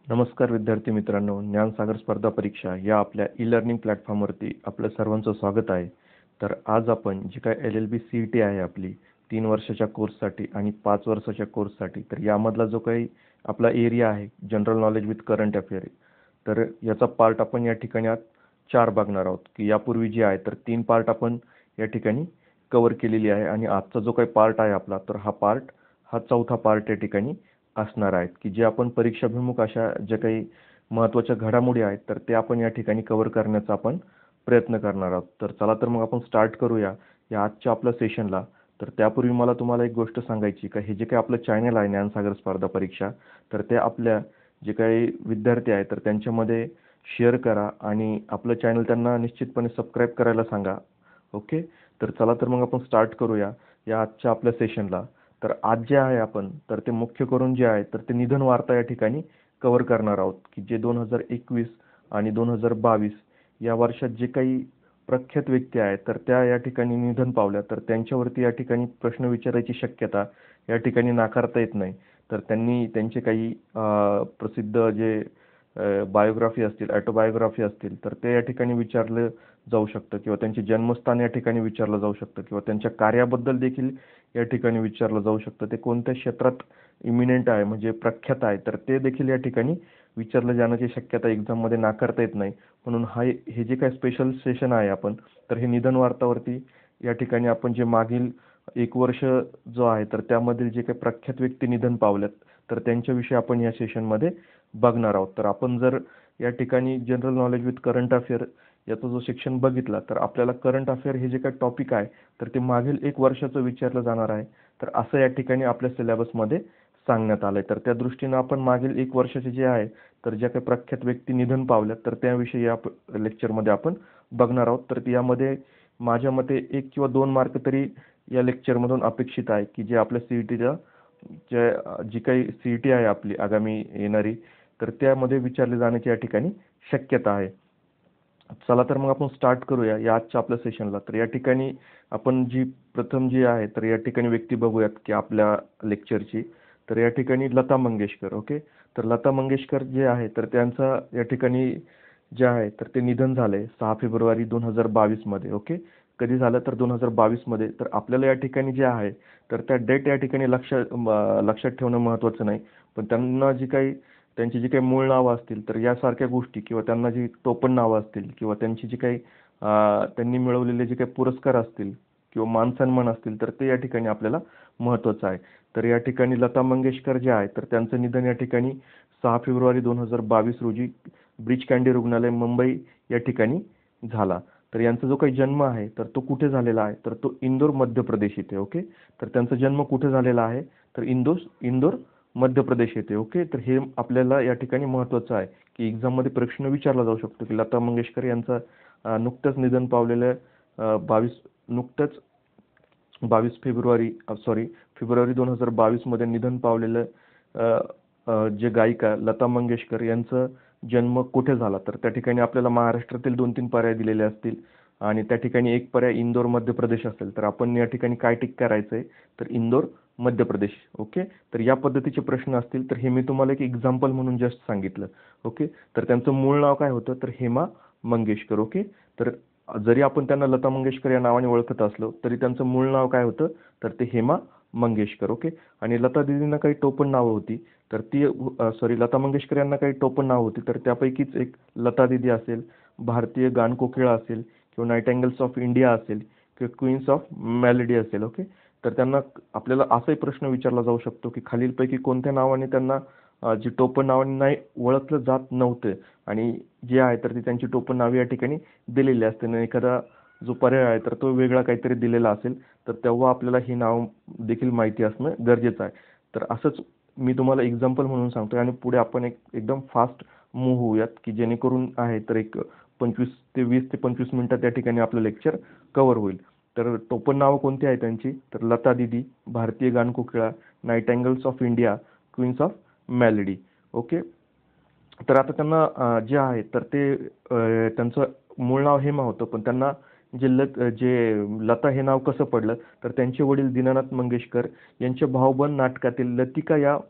नमस्कार विद्यार्थी मित्रांनो, ज्ञानसागर स्पर्धा परीक्षा या आपल्या ई-लर्निंग प्लॅटफॉर्मवरती आपलं सर्वांचं स्वागत आहे. तर आज आपण जी काय LLB CET आहे आपली 3 वर्षाच्या कोर्ससाठी आणि 5 वर्षाच्या कोर्ससाठी, तर यामधला जो काही आपला एरिया आहे general knowledge with current affair, तर याचा पार्ट आपण या ठिकाणी आज 4 बघणार आहोत. की यापूर्वी जे आहे तर 3 पार्ट आपण या ठिकाणी कव्हर केलेली आहे आणि आजचा जो काही पार्ट आहे आपला, तर हा चौथा पार्ट या ठिकाणी असणार आहेत, की जे आपण परीक्षाभिमुख अशा ज्या काही महत्त्वाच्या घडामोडी आहेत तर ते आपण या ठिकाणी कव्हर करण्याचा आपण प्रयत्न करणार आहोत. तर चला तर मग आपण स्टार्ट करूया या आजच्या आपल्या सेशनला. तर त्यापूर्वी मला तुम्हाला एक गोष्ट सांगायची का हे जे काही आपलं चॅनल आहे ज्ञानसागर स्पर्धा परीक्षा, तर ते आपल्या जे काही विद्यार्थी आहेत तर त्यांच्यामध्ये शेअर करा आणि आपलं चॅनल त्यांना निश्चितपणे सबस्क्राईब करायला सांगा. ओके, तर चला तर मग आपण स्टार्ट करूया या आजच्या आपल्या सेशनला. तर आज जे आहे आपण तर ते मुख्य करून जे आहे तर ते निधन वार्ता या ठिकाणी कव्हर करणार आहोत, की जे 2021 आणि 2022 या वर्षात जे काही प्रख्यात व्यक्ती आहेत तर त्या या ठिकाणी निधन पावल्या, तर त्यांच्यावरती या ठिकाणी प्रश्न विचारायची शक्यता या ठिकाणी नाकारता येत नाही. तर त्यांनी त्यांचे काही प्रसिद्ध जे बायोग्राफी असतील, ऑटोबायोग्राफी असतील, तर ते या ठिकाणी विचारलं जाऊ शकतं किंवा त्यांचे जन्मस्थान या ठिकाणी विचारलं जाऊ शकतं किंवा त्यांच्या कार्याबद्दल देखील या ठिकाणी विचारलं जाऊ शकतं. ते कोणत्या क्षेत्रात इमिनेंट आहे म्हणजे प्रख्यात आहे, तर ते देखील या ठिकाणी विचारलं जाण्याची शक्यता एक्झाममध्ये नाकारता येत नाही. म्हणून हे जे काही स्पेशल सेशन आहे आपण, तर हे निधन वार्तावरती या ठिकाणी आपण जे मागील 1 वर्ष जो आहे तर त्यामधील जे काही प्रख्यात व्यक्ती निधन पावल्यात, तर त्यांच्याविषयी आपण या सेशनमध्ये बघणार आहोत. तर आपण जर या ठिकाणी general knowledge with current affair याचा जो सेक्शन बघितला, तर आपल्याला करंट अफेअर हे जे काही टॉपिक आहे तर ते मागील 1 वर्षाचं विचारलं जाणार आहे. तर असं या ठिकाणी आपल्या सिलेबसमध्ये सांगण्यात आलंय. तर त्या दृष्टीनं आपण मागील 1 वर्षाचे जे आहे तर ज्या काही प्रख्यात व्यक्ती निधन पावल्यात तर त्याविषयी या लेक्चरमध्ये आपण बघणार आहोत. तर यामध्ये माझ्या मते 1 किंवा 2 मार्क तरी या लेक्चरमधून अपेक्षित आहे, की जे आपल्या CETच्या जी काही CET आहे आपली आगामी येणारी, तर त्यामध्ये विचारले जाण्याची या ठिकाणी शक्यता आहे. चला तर मग आपण स्टार्ट करूया या आजच्या आपल्या सेशनला. तर या ठिकाणी आपण प्रथम जी आहे तर या ठिकाणी व्यक्ती बघूयात की आपल्या लेक्चरची. तर या ठिकाणी लता मंगेशकर. ओके, तर लता मंगेशकर जे आहे तर त्यांचा या ठिकाणी जे आहे तर ते निधन झालंय 6 फेब्रुवारी 2022 मध्ये. ओके, कधी झालं तर 2022 मध्ये. तर आपल्याला या ठिकाणी जे आहे तर त्या डेट या ठिकाणी लक्षात ठेवणं महत्त्वाचं नाही. पण त्यांना त्यांची जी काही मूळ नावं असतील तर यासारख्या गोष्टी किंवा त्यांना जी टोपण नावं असतील किंवा त्यांची जी काही त्यांनी मिळवलेले जे काही पुरस्कार असतील किंवा मानसन्मान असतील तर ते या ठिकाणी आपल्याला महत्त्वाचं आहे. तर या ठिकाणी लता मंगेशकर जे आहे तर त्यांचं निधन या ठिकाणी 6 फेब्रुवारी 2022 रोजी ब्रीच कँडी रुग्णालय मुंबई या ठिकाणी झाला. तर यांचा जो काही जन्म आहे तर तो कुठे झालेला आहे तर तो इंदोर मध्य प्रदेश येथे. ओके, तर त्यांचा जन्म कुठे झालेला आहे तर इंदोर मध्य प्रदेश येथे. ओके, तर हे आपल्याला या ठिकाणी महत्त्वाचं आहे की एक्झाममध्ये प्रश्न विचारला जाऊ शकतो की लता मंगेशकर यांचा नुकतंच निधन पावलेलं 22 फेब्रुवारी 2022 मध्ये निधन पावलेलं जे गायिका लता मंगेशकर यांचा जन्म कुठे झाला, तर त्या ठिकाणी आपल्याला महाराष्ट्रातील 2-3 पर्याय दिलेले असतील आणि त्या ठिकाणी एक पर्याय इंदोर मध्य प्रदेश असेल. तर आपण या ठिकाणी काय टिक करायचंय तर इंदोर मध्य प्रदेश. ओके, तर या पद्धतीचे प्रश्न असतील. तर हे मी तुम्हाला एक एक्झाम्पल म्हणून जस्ट सांगितलं. ओके, तर त्यांचं मूळ नाव काय होतं तर हेमा मंगेशकर. ओके, तर जरी आपण त्यांना लता मंगेशकर या नावाने ओळखत असलो तरी त्यांचं मूळ नाव काय होतं तर ते हेमा मंगेशकर. ओके, आणि लता दीदींना काही टोपण नावं होती. तर लता मंगेशकर यांना काही टोपण नाव होती. तर त्यापैकीच एक लता दीदी असेल, भारतीय गानकोकिळा असेल किंवा नाईटिंगेल्स ऑफ इंडिया असेल किंवा क्वीन्स ऑफ मेलडी असेल. ओके, तर त्यांना आपल्याला असाही प्रश्न विचारला जाऊ शकतो की खालीलपैकी कोणत्या नावाने त्यांना जी टोपण नावाने नाही ओळखलं जात नव्हतं आणि जे आहे तर ती त्यांची टोपण नावे या ठिकाणी दिलेली असते आणि एखादा जो पर्याय आहे तर तो वेगळा काहीतरी दिलेला असेल तर तेव्हा आपल्याला ही नाव देखील माहिती असणं गरजेचं आहे. तर असंच मी तुम्हाला एक्झाम्पल म्हणून सांगतोय आणि पुढे आपण एकदम फास्ट मूव्ह होऊयात की जेणेकरून आहे तर एक 20 ते 25 मिनिटात या ठिकाणी आपलं लेक्चर कव्हर होईल. तर टोपण नावं कोणती आहे त्यांची तर लता दीदी, भारतीय गानकोकिळा, nightingales of India, queens of melody. Okay, तर आता त्यांना जे आहे तर ते त्यांचं मूळ नाव हेमा होतं, पण त्यांना जे लता हे नाव कसं पडलं तर त्यांचे वडील दीनानाथ मंगेशकर यांचे भाऊबंद नाटकातील लतिका या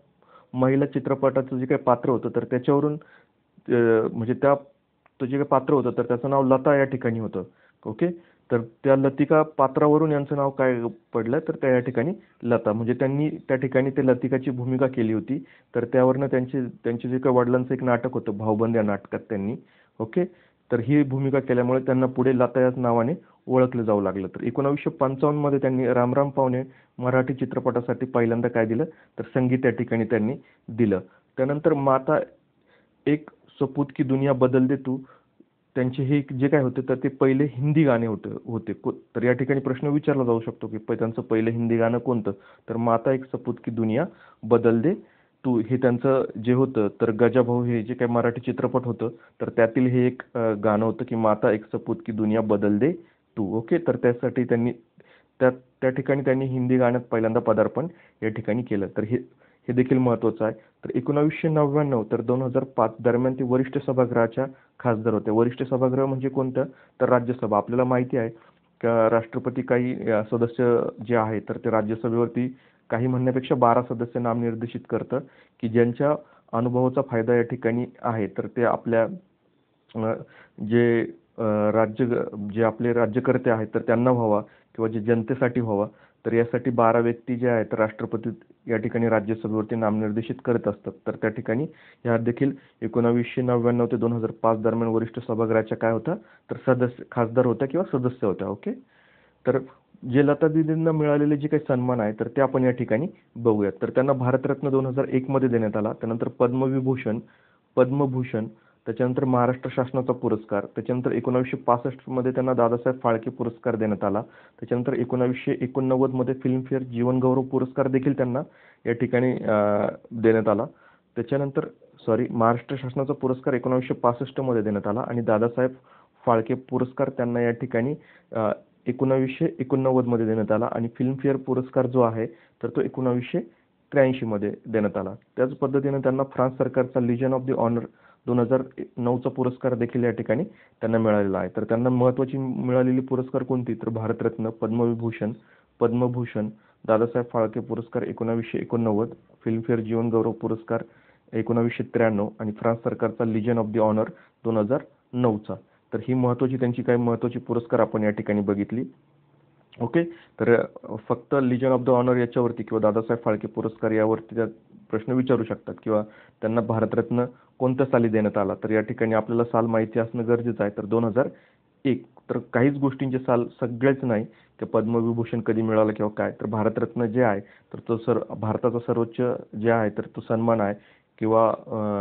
महिला चित्रपटाचं जे काही पात्र होतं तर त्याच्यावरून म्हणजे तो जे काही पात्र होतं तर त्याचं नाव लता या ठिकाणी होतं. ओके. तर त्या लतिका पात्रावरून यांचं नाव काय पडलं तर त्या या ठिकाणी लता, म्हणजे त्यांनी त्या ठिकाणी ते लतिकाची भूमिका केली होती. तर त्यावरनं त्यांचे जे काही वडिलांचं एक नाटक होतं भाऊबंद या नाटकात त्यांनी, ओके, तर ही भूमिका केल्यामुळे त्यांना पुढे लता याच नावाने ओळखलं जाऊ लागलं. तर 1955 मध्ये त्यांनी राम राम पाहुणे मराठी चित्रपटासाठी पहिल्यांदा काय दिलं तर संगीत या ठिकाणी त्यांनी दिलं. त्यानंतर माता एक सपूत की दुनिया बदल दे तू, त्यांचे हे जे काय होते तर ते पहिले हिंदी गाणे होते. तर या ठिकाणी प्रश्न विचारला जाऊ शकतो की त्यांचं पहिलं हिंदी गाणं कोणतं, तर माता एक सपूत की दुनिया बदल दे तू हे त्यांचं जे होतं. तर गजाभाऊ हे जे काही मराठी चित्रपट होतं तर त्यातील हे एक गाणं होतं की माता एक सपूत की दुनिया बदल दे तू. ओके. तर त्यासाठी त्यांनी त्या त्या ठिकाणी त्यांनी हिंदी गाण्यात पहिल्यांदा पदार्पण या ठिकाणी केलं. तर हे हे देखील महत्त्वाचं आहे. तर 1999 तर 2005 दरम्यान ते वरिष्ठ सभागृहाच्या खासदार होते. वरिष्ठ सभागृह म्हणजे कोणतं तर राज्यसभा. आपल्याला माहिती आहे का राष्ट्रपती काही सदस्य जे आहे तर ते राज्यसभेवरती काही म्हणण्यापेक्षा 12 सदस्य नामनिर्देशित करतं की ज्यांच्या अनुभवाचा फायदा या ठिकाणी आहे. तर ते आपल्या अ, जे जे आपले राज्यकर्ते आहेत तर त्यांना व्हावा किंवा जे जनतेसाठी व्हावा. तर यासाठी 12 व्यक्ती जे आहेत राष्ट्रपती या ठिकाणी राज्यसभेवरती नामनिर्देशित करत असतात. तर त्या ठिकाणी ह्या देखील 1999 ते 2005 दरम्यान वरिष्ठ सभागृहाच्या काय होत्या तर खासदार होत्या किंवा सदस्य होत्या. ओके. तर जे लता दीदींना मिळालेले जे काही सन्मान आहे तर ते आपण या ठिकाणी बघूयात. तर त्यांना भारतरत्न 2001 मध्ये देण्यात आला. त्यानंतर पद्मविभूषण, पद्मभूषण, त्याच्यानंतर महाराष्ट्र शासनाचा पुरस्कार, त्याच्यानंतर 1965 मध्ये त्यांना दादासाहेब फाळके पुरस्कार देण्यात आला. त्याच्यानंतर 1989 मध्ये फिल्मफेअर जीवनगौरव पुरस्कार देखील त्यांना या ठिकाणी देण्यात आला. त्याच्यानंतर महाराष्ट्र शासनाचा पुरस्कार 1965 मध्ये देण्यात आला आणि दादासाहेब फाळके पुरस्कार त्यांना या ठिकाणी 1989 मध्ये देण्यात आला आणि फिल्मफेअर पुरस्कार जो आहे तर तो 1983 मध्ये देण्यात आला. त्याच पद्धतीने त्यांना फ्रान्स सरकारचा लिजन ऑफ द ऑनर 2009चा पुरस्कार देखील या ठिकाणी त्यांना मिळालेला आहे. तर त्यांना महत्त्वाची मिळालेली पुरस्कार कोणती तर भारतरत्न, पद्मविभूषण, पद्मभूषण, दादासाहेब फाळके पुरस्कार 1989, फिल्मफेअर जीवनगौरव पुरस्कार 1993 आणि फ्रान्स सरकारचा लिजन ऑफ द ऑनर 2009चा. तर ही महत्त्वाची त्यांची काही महत्त्वाची पुरस्कार आपण या ठिकाणी बघितली. ओके. तर फक्त लिजन ऑफ द ऑनर याच्यावरती किंवा दादासाहेब फाळके पुरस्कार यावरती त्या प्रश्न विचारू शकतात किंवा त्यांना भारतरत्न कोणत्या साली देण्यात आला. तर या ठिकाणी आपल्याला साल माहिती असणं गरजेचं आहे. तर 2001. तर काहीच गोष्टींचे साल सगळेच नाही ते पद्मविभूषण कधी मिळालं किंवा काय. तर भारतरत्न जे आहे तर तो भारताचा सर्वोच्च जे आहे तर तो सन्मान आहे किंवा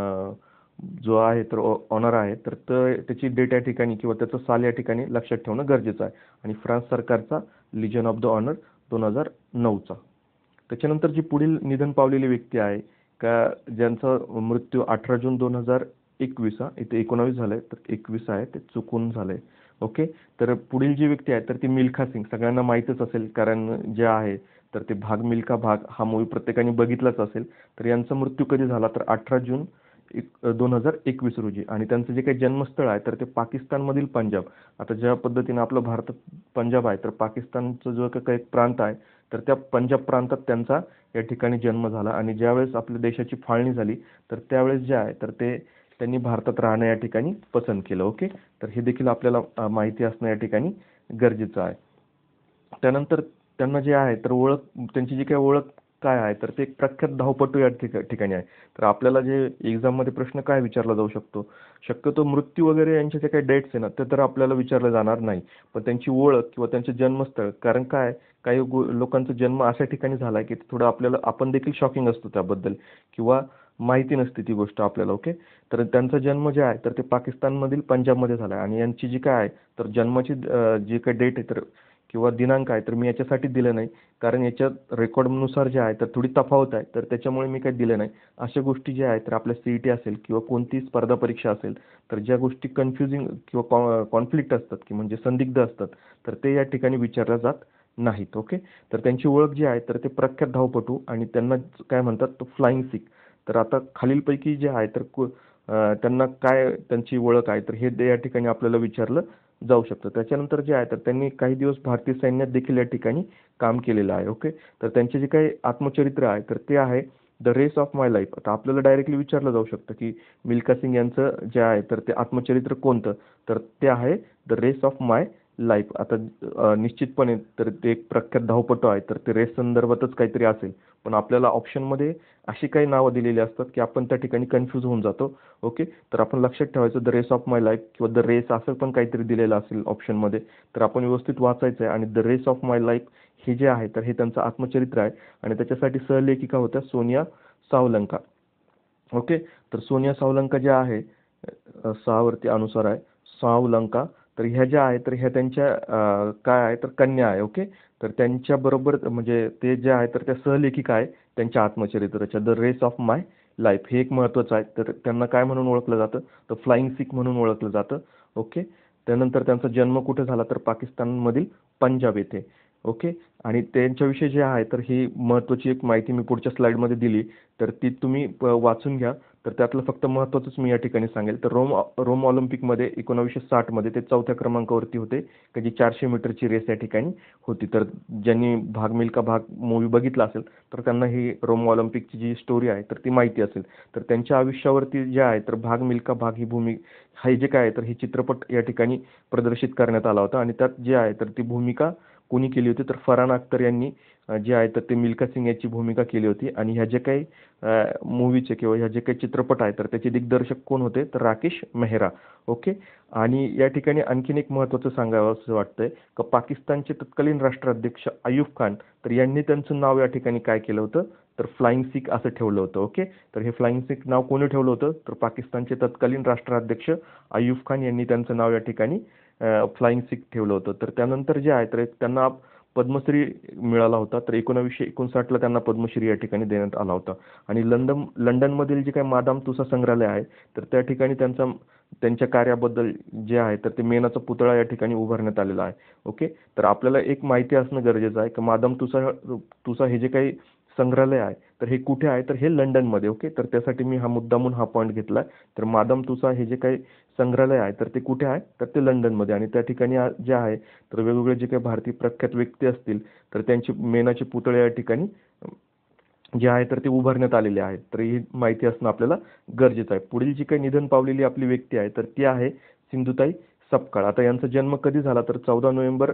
जो आहे तर ऑनर आहे तर त्याची डेट या ठिकाणी किंवा त्याचं साल या ठिकाणी लक्षात ठेवणं गरजेचं आहे. आणि फ्रान्स सरकारचा लिजन ऑफ द ऑनर 2009चा. त्याच्यानंतर जी पुढील निधन पावलेली व्यक्ती आहे का ज्यांचा मृत्यू 18 जून 2021 इथे 19 झालंय तर 21 आहे ते चुकून झालंय. ओके. तर पुढील जी व्यक्ती आहे तर ती मिल्खा सिंग सगळ्यांना माहीतच असेल कारण जे आहे तर ते भाग मिल्खा भाग हा मूवी प्रत्येकाने बघितलाच असेल. तर यांचा मृत्यू कधी झाला तर 18 जून 2021 रोजी आणि त्यांचं जे काही जन्मस्थळ आहे तर ते पाकिस्तानमधील पंजाब. आता ज्या पद्धतीने आपलं भारतात पंजाब आहे तर पाकिस्तानचा जो काही प्रांत आहे तर त्या पंजाब प्रांतात त्यांचा या ठिकाणी जन्म झाला आणि ज्यावेळेस आपल्या देशाची फाळणी झाली तर त्यावेळेस जे आहे तर त्यांनी भारतात राहणं या ठिकाणी पसंत केलं. ओके. तर हे देखील आपल्याला माहिती असणं या ठिकाणी गरजेचं आहे. त्यानंतर त्यांना जे आहे तर त्यांची जी काही ओळख काय आहे तर ते एक प्रख्यात धावपटू या ठिकाणी आहे. तर आपल्याला जे एक्झाममध्ये प्रश्न काय विचारला जाऊ शकतो, शक्यतो मृत्यू वगैरे यांचे जे काही डेट्स आहे ना ते तर आपल्याला विचारलं जाणार नाही. पण त्यांची ओळख किंवा त्यांचे जन्मस्थळ, कारण काय काही लोकांचा जन्म अशा ठिकाणी झाला की थोडं आपण देखील शॉकिंग असतो त्याबद्दल किंवा माहिती नसते ती गोष्ट आपल्याला. ओके. तर त्यांचा जन्म जे आहे तर ते पाकिस्तानमधील पंजाबमध्ये झाला आहे आणि यांची जी काय आहे तर जन्माची जी काही डेट आहे तर किंवा दिनांक आहे तर मी याच्यासाठी दिलं नाही कारण याच्यात रेकॉर्डनुसार जे आहे तर थोडी तफावत आहे तर त्याच्यामुळे मी काही दिलं नाही. अशा गोष्टी ज्या आहेत तर आपल्या सीईटी असेल किंवा कोणतीही स्पर्धा परीक्षा असेल तर ज्या गोष्टी कन्फ्युजिंग किंवा कॉन्फ्लिक्ट असतात की म्हणजे संदिग्ध असतात तर ते या ठिकाणी विचारल्या जात नाहीत. ओके. तर त्यांची ओळख जी आहे तर ते प्रख्यात धावपटू आणि त्यांना काय म्हणतात तो फ्लाइंग सिख. तर आता खालीलपैकी जे आहे तर त्यांना काय त्यांची ओळख आहे तर हे या ठिकाणी आपल्याला विचारलं जाऊ शकतं. त्याच्यानंतर जे आहे तर त्यांनी काही दिवस भारतीय सैन्यात देखील या ठिकाणी काम केलेलं आहे. ओके. तर त्यांचे जे काही आत्मचरित्र आहे तर ते आहे the race of my life. आता आपल्याला डायरेक्टली विचारलं जाऊ शकतं की मिल्खा सिंग यांचं जे आहे तर ते आत्मचरित्र कोणतं, तर ते आहे the race of my life. आता निश्चितपणे तर ते एक प्रख्यात धावपटू आहे, तर ते रेस संदर्भातच काहीतरी असेल. पण आपल्याला ऑप्शनमध्ये अशी काही नावं दिलेली असतात की आपण त्या ठिकाणी कन्फ्यूज होऊन जातो. ओके, तर आपण लक्षात ठेवायचं the race of my life किंवा द रेस असं पण काहीतरी दिलेलं असेल ऑप्शनमध्ये, तर आपण व्यवस्थित वाचायचं आहे. आणि the race of my life हे जे आहे तर हे त्यांचं आत्मचरित्र आहे आणि त्याच्यासाठी सहलेखिका होत्या सोनिया सावलंका. ओके, तर सोनिया सावलंका ज्या आहे सहावरती अनुसार आहे सावलंका, तर ह्या ज्या आहेत तर ह्या त्यांच्या काय आहे तर कन्या आहे. ओके, तर त्यांच्याबरोबर म्हणजे ते जे आहे तर त्या सहलेखिका आहे त्यांच्या आत्मचरित्राच्या the race of my life. हे एक महत्त्वाचं आहे. तर त्यांना काय म्हणून ओळखलं जातं, तर फ्लाइंग सिख म्हणून ओळखलं जातं. ओके, त्यानंतर त्यांचा जन्म कुठे झाला तर पाकिस्तानमधील पंजाब येथे. ओके, आणि त्यांच्याविषयी जे आहे तर ही महत्त्वाची एक माहिती मी पुढच्या स्लाईडमध्ये दिली, तर ती तुम्ही वाचून घ्या. तर त्यातलं फक्त महत्त्वाचंच मी या ठिकाणी सांगेल. तर रोम ऑलिम्पिकमध्ये 1960 मध्ये ते 4थ्या क्रमांकावरती होते, की जी 400 मीटरची रेस या ठिकाणी होती. तर ज्यांनी भाग मिल्खा भाग मूव्ही बघितला असेल तर त्यांना ही रोम ऑलिम्पिकची जी स्टोरी आहे तर ती माहिती असेल. तर त्यांच्या आयुष्यावरती जे आहे तर भाग मिल्खा भाग ही हे जे काय आहे तर ही चित्रपट या ठिकाणी प्रदर्शित करण्यात आला होता आणि त्यात जे आहे तर ती भूमिका कोणी केली होती, तर फरहान अख्तर यांनी जे आहे तर ते मिल्खा सिंग याची भूमिका केली होती. आणि ह्या जे काही मूव्हीचे किंवा ह्या जे काही चित्रपट आहे तर त्याचे दिग्दर्शक कोण होते, तर राकेश मेहरा. ओके, आणि या ठिकाणी आणखीन एक महत्त्वाचं सांगावं असं वाटतंय की पाकिस्तानचे तत्कालीन राष्ट्राध्यक्ष अयूब खान, तर यांनी त्यांचं नाव या ठिकाणी काय केलं होतं, तर फ्लाइंग सिख असं ठेवलं होतं. ओके, तर हे फ्लाइंग सिख नाव कोणी ठेवलं होतं, तर पाकिस्तानचे तत्कालीन राष्ट्राध्यक्ष अयूब खान यांनी त्यांचं नाव या ठिकाणी फ्लाइंग सिख ठेवलं होतं. तर त्यानंतर जे आहे तर त्यांना पद्मश्री मिळाला होता. तर 1959 त्यांना पद्मश्री या ठिकाणी देण्यात आला होता. आणि लंडनमधील जे काही मादाम तुसा संग्रहालय आहे तर त्या ठिकाणी त्यांच्या कार्याबद्दल जे आहे तर ते मेणाचा पुतळा या ठिकाणी उभारण्यात आलेला आहे. ओके, तर आपल्याला एक माहिती असणं गरजेचं आहे की मादाम तुसा हे जे काही संग्रहालय आहे तर हे कुठे आहे, तर हे लंडनमध्ये. ओके, तर त्यासाठी मी मुद्दामून हा पॉईंट घेतला. तर मादाम तुसा हे जे काही संग्रहालय आहे तर ते कुठे आहे, तर ते लंडनमध्ये. आणि त्या ठिकाणी जे आहे तर वेगवेगळे जे काही भारतीय प्रख्यात व्यक्ती असतील तर त्यांचे मेणाचे पुतळे या ठिकाणी जे आहे तर ते उभारण्यात आलेले आहेत. तर ही माहिती असणं आपल्याला गरजेचं आहे. पुढील जी काही निधन पावलेली आपली व्यक्ती आहे तर ती आहे सिंधुताई सपकाळ. आता यांचा जन्म कधी झाला, तर 14 नोव्हेंबर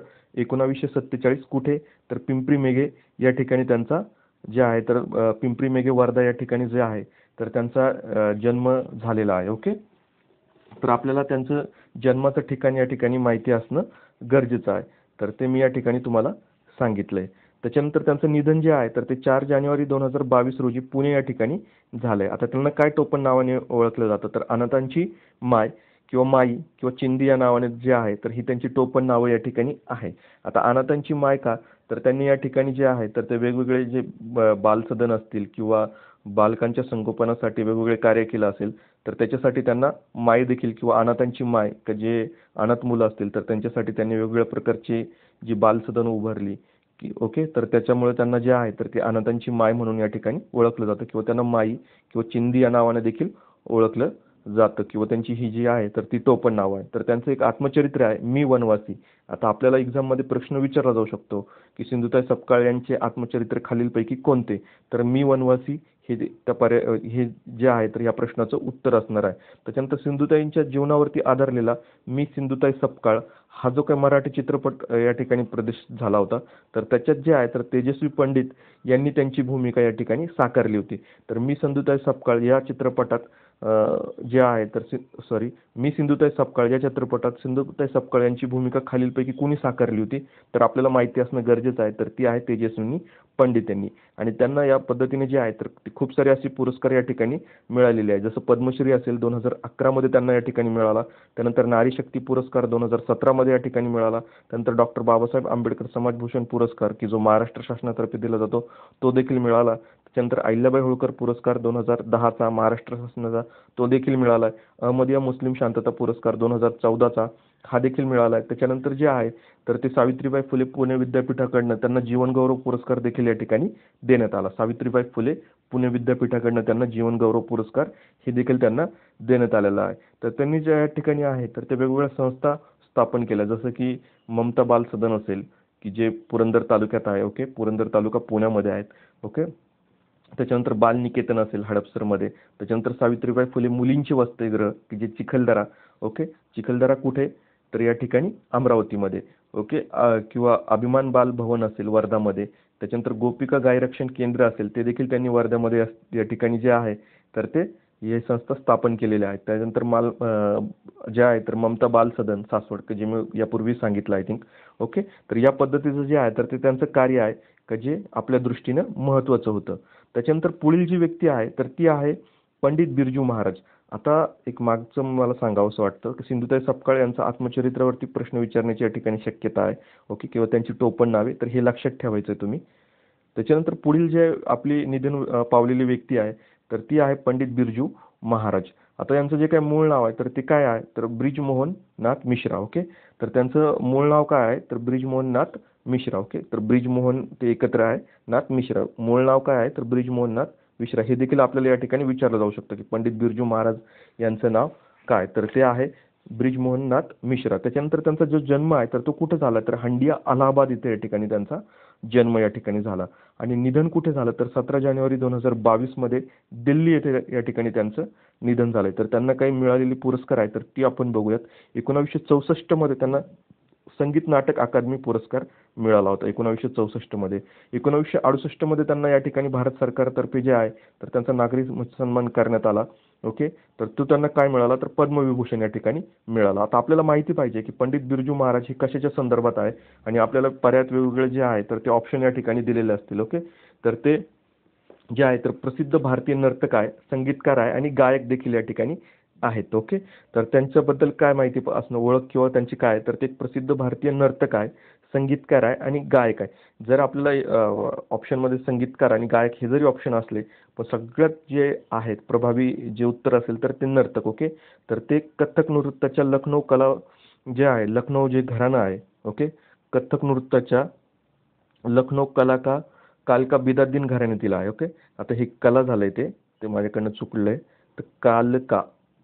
1947. कुठे, तर पिंपरी मेघे या ठिकाणी त्यांचा जे आहे तर पिंपरी मेघे वर्धा या ठिकाणी जे आहे तर त्यांचा जन्म झालेला आहे. ओके, तर आपल्याला त्यांचं जन्माचं ठिकाण या ठिकाणी माहिती असणं गरजेचं आहे. तर ते मी या ठिकाणी तुम्हाला सांगितलंय. त्याच्यानंतर त्यांचं निधन जे आहे तर ते 4 जानेवारी 2022 रोजी पुणे या ठिकाणी झालंय. आता त्यांना काय टोपण नावाने ओळखलं जातं, तर अनाथांची माय किंवा माई किंवा चिंदी या नावाने जे आहे तर ही त्यांची टोपण नावं या ठिकाणी आहे. आता अनाथांची माय का, तर त्यांनी या ठिकाणी जे आहे तर ते वेगवेगळे जे बालसदन असतील किंवा बालकांच्या संगोपनासाठी वेगवेगळे कार्य केलं असेल, तर त्याच्यासाठी त्यांना माय देखील किंवा अनाथांची माय, का जे अनाथ मुलं असतील तर त्यांच्यासाठी त्यांनी वेगवेगळ्या प्रकारची जी बालसदन उभारली की ओके, तर त्याच्यामुळे त्यांना जे आहे तर ते अनाथांची माय म्हणून या ठिकाणी ओळखलं जातं किंवा त्यांना माई किंवा चिंदी या नावाने देखील ओळखलं जातं किंवा त्यांची ही जी आहे तर ती टोपण नाव आहे. तर त्यांचं एक आत्मचरित्र आहे मी वनवासी. आता आपल्याला एक्झाममध्ये प्रश्न विचारला जाऊ शकतो की सिंधुताई सपकाळ यांचे आत्मचरित्र खालीलपैकी कोणते, तर मी वनवासी हे हे जे आहे तर या प्रश्नाचं उत्तर असणार आहे. त्याच्यानंतर सिंधुताईंच्या जीवनावरती आधारलेला मी सिंधुताई सपकाळ हा जो काही मराठी चित्रपट या ठिकाणी प्रदर्शित झाला होता, तर त्याच्यात जे आहे तर तेजस्वी पंडित यांनी त्यांची भूमिका या ठिकाणी साकारली होती. तर मी सिंधुताई सपकाळ या चित्रपटात जे आहे तर मी सिंधुताई सपकाळ या चित्रपटात सिंधुताई सपकाळ यांची भूमिका खालीलपैकी कुणी साकारली होती, तर आपल्याला माहिती असणं गरजेचं आहे. तर ती आहे तेजस्विनी पंडित यांनी. आणि त्यांना या पद्धतीने जे आहे तर खूप सारे असे पुरस्कार या ठिकाणी मिळालेले आहे. जसं पद्मश्री असेल 2011 मध्ये त्यांना या ठिकाणी मिळाला. त्यानंतर नारी शक्ती पुरस्कार 2017 मध्ये या ठिकाणी मिळाला. त्यानंतर डॉक्टर बाबासाहेब आंबेडकर समाजभूषण पुरस्कार की जो महाराष्ट्र शासनातर्फे दिला जातो तो देखील मिळाला. त्याच्यानंतर अहिल्याबाई होळकर पुरस्कार 2010चा महाराष्ट्र शासनाचा तो देखील मिळाला आहे. अहमदिया मुस्लिम शांतता पुरस्कार 2014चा हा देखील मिळाला आहे. त्याच्यानंतर जे आहे तर ते सावित्रीबाई फुले पुणे विद्यापीठाकडनं त्यांना जीवनगौरव पुरस्कार देखील या ठिकाणी देण्यात आला. सावित्रीबाई फुले पुणे विद्यापीठाकडनं त्यांना जीवनगौरव पुरस्कार हे देखील त्यांना देण्यात आलेला आहे. तर त्यांनी ज्या या ठिकाणी आहे तर ते वेगवेगळ्या संस्था स्थापन केल्या, जसं की ममता बाल सदन असेल की जे पुरंदर तालुक्यात आहे. ओके, पुरंदर तालुका पुण्यामध्ये आहेत. ओके, त्याच्यानंतर बालनिकेतन असेल हडपसरमध्ये. त्याच्यानंतर सावित्रीबाई फुले मुलींचे वसतिगृह की जे चिखलदरा. ओके. चिखलदरा कुठे? तर या ठिकाणी अमरावतीमध्ये. ओके. किंवा अभिमान बाल भवन असेल वर्धामध्ये. त्याच्यानंतर गोपिका गायरक्षण केंद्र असेल ते देखील त्यांनी वर्ध्यामध्ये या ठिकाणी जे आहे तर ते हे संस्था स्थापन केलेल्या आहेत. त्यानंतर जे आहे तर ममता बाल सदन सासवड की जे मी यापूर्वी सांगितलं आय थिंक. ओके. तर या पद्धतीचं जे आहे तर ते त्यांचं कार्य आहे का जे आपल्या दृष्टीनं महत्त्वाचं होतं. त्याच्यानंतर पुढील जी व्यक्ती आहे तर ती आहे पंडित बिरजू महाराज. आता एक मागचं मला सांगावंसं वाटतं की सिंधुताई सपकाळ यांचा आत्मचरित्रावरती प्रश्न विचारण्याची या ठिकाणी शक्यता आहे. ओके. किंवा त्यांची टोपण नावे तर हे लक्षात ठेवायचं आहे तुम्ही. त्याच्यानंतर पुढील जे आपली निधन पावलेली व्यक्ती आहे तर ती आहे पंडित बिरजू महाराज. आता यांचं जे काही मूळ नाव आहे तर ते काय आहे तर ब्रिजमोहन नाथ मिश्रा. ओके. तर त्यांचं मूळ नाव काय आहे तर ब्रिजमोहन नाथ मिश्रा. ओके. तर ब्रिजमोहन ते एकत्र आहे नाथ मिश्रा. मूळ नाव काय आहे तर ब्रिजमोहन नाथ मिश्रा. हे देखील आपल्याला या ठिकाणी विचारलं जाऊ शकतं की पंडित बिरजू महाराज यांचं नाव काय तर ते आहे ब्रिजमोहन नाथ मिश्रा. त्याच्यानंतर त्यांचा जो जन्म आहे तर तो कुठे झाला तर हंडिया अलाहाबाद इथे या ठिकाणी त्यांचा जन्म या ठिकाणी झाला. आणि निधन कुठे झालं तर 17 जानेवारी 2022 मध्ये दिल्ली येथे या ठिकाणी त्यांचं निधन झालंय. तर त्यांना काही मिळालेली पुरस्कार आहे तर ती आपण बघूयात. 1964 मध्ये त्यांना संगीत नाटक अकादमी पुरस्कार मिळाला होता 1964 मध्ये. 1968 मध्ये त्यांना या ठिकाणी भारत सरकारतर्फे जे आहे तर त्यांचा नागरी सन्मान करण्यात आला. ओके. तर तो त्यांना काय मिळाला तर पद्मविभूषण या ठिकाणी मिळाला. आता आपल्याला माहिती पाहिजे की पंडित बिरजू महाराज हे कशाच्या संदर्भात आहे आणि आपल्याला पर्याय वेगवेगळे जे आहे तर ते ऑप्शन या ठिकाणी दिलेले असतील. ओके. तर ते जे आहे तर प्रसिद्ध भारतीय नर्तक आहे, संगीतकार आहे आणि गायक देखील या ठिकाणी आहेत. ओके. तर त्यांच्याबद्दल काय माहिती असणं ओळख किंवा त्यांची काय तर ते एक प्रसिद्ध भारतीय नर्तक आहे, संगीतकार आहे आणि गायक आहे. जर आपल्याला ऑप्शनमध्ये संगीतकार आणि गायक हे जरी ऑप्शन असले पण सगळ्यात जे आहेत प्रभावी जे उत्तर असेल तर ते नर्तक. ओके. तर ते कथ्थक नृत्याच्या लखनौ कला जे आहे लखनौ जे घराणं आहे. ओके. कथ्थक नृत्याच्या लखनौ कला का कालका बिदाद्दीन घराण्यातील आहे. ओके. आता हे कला झालंय ते माझ्याकडनं चुकलंय. तर कालका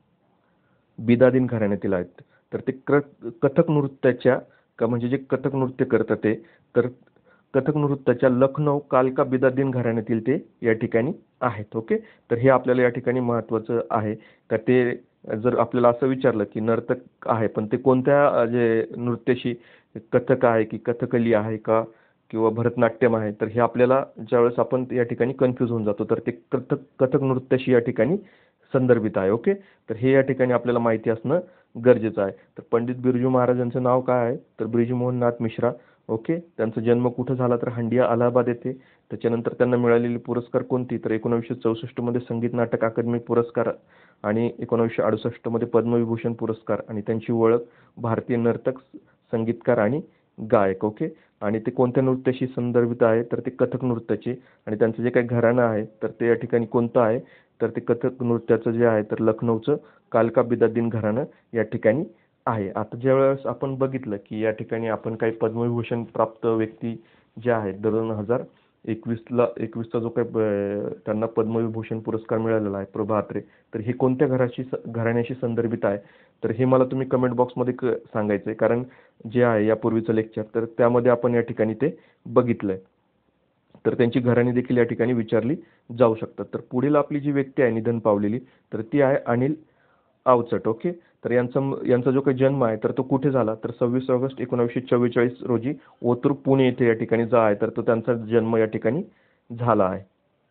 बिदादीन घराण्यातील आहेत. तर ते कथक नृत्याच्या का म्हणजे जे कथक नृत्य करतात ते तर कथक नृत्याच्या लखनौ कालका बिदादीन घराण्यातील ते या ठिकाणी आहेत. ओके. तर हे आपल्याला या ठिकाणी महत्त्वाचं आहे. तर ते जर आपल्याला असं विचारलं की नर्तक आहे पण ते कोणत्या जे नृत्याशी कथक आहे की कथकली आहे का किंवा भरतनाट्यम आहे तर हे आपल्याला ज्यावेळेस आपण या ठिकाणी कन्फ्यूज होऊन जातो तर ते कथक नृत्याशी या ठिकाणी संदर्भित आहे. ओके. तर हे या ठिकाणी आपल्याला माहिती असणं गरजेचं आहे. तर पंडित बिरजू महाराजांचं नाव काय आहे तर ब्रिजमोहन नाथ मिश्रा. ओके. त्यांचा जन्म कुठे झाला तर हंडिया अलाहाबाद येथे. त्याच्यानंतर त्यांना मिळालेली पुरस्कार कोणती तर 1964 मध्ये संगीत नाटक अकादमी पुरस्कार आणि 1968 मध्ये पद्मविभूषण पुरस्कार. आणि त्यांची ओळख भारतीय नर्तक, संगीतकार आणि गायक. ओके. आणि ते कोणत्या नृत्याशी संदर्भित आहे तर ते कथक नृत्याचे. आणि त्यांचं जे काही घराणं आहे तर ते या ठिकाणी कोणतं आहे तर ते कथक नृत्याचं जे आहे तर लखनौचं कालका बिदाद्दीन घराणं या ठिकाणी आहे. आता ज्यावेळेस आपण बघितलं की या ठिकाणी आपण काही पद्मविभूषण प्राप्त व्यक्ती जे आहेत 2021चा जो काही त्यांना पद्मविभूषण पुरस्कार मिळालेला आहे प्रभा अत्रे तर हे कोणत्या घराण्याशी संदर्भित आहे तर हे मला तुम्ही कमेंट बॉक्समध्ये सांगायचं आहे. कारण जे आहे यापूर्वीचं लेक्चर तर त्यामध्ये आपण या ठिकाणी ते बघितलंय. तर त्यांची घराणी देखील या ठिकाणी विचारली जाऊ शकतात. तर पुढील आपली जी व्यक्ती आहे निधन पावलेली तर ती आहे अनिल अवचट. ओके. तर यांचा जो काही जन्म आहे तर तो कुठे झाला तर 26 ऑगस्ट 1944 रोजी ओतूर पुणे येथे या ठिकाणी जो आहे तर तो त्यांचा जन्म या ठिकाणी झाला आहे.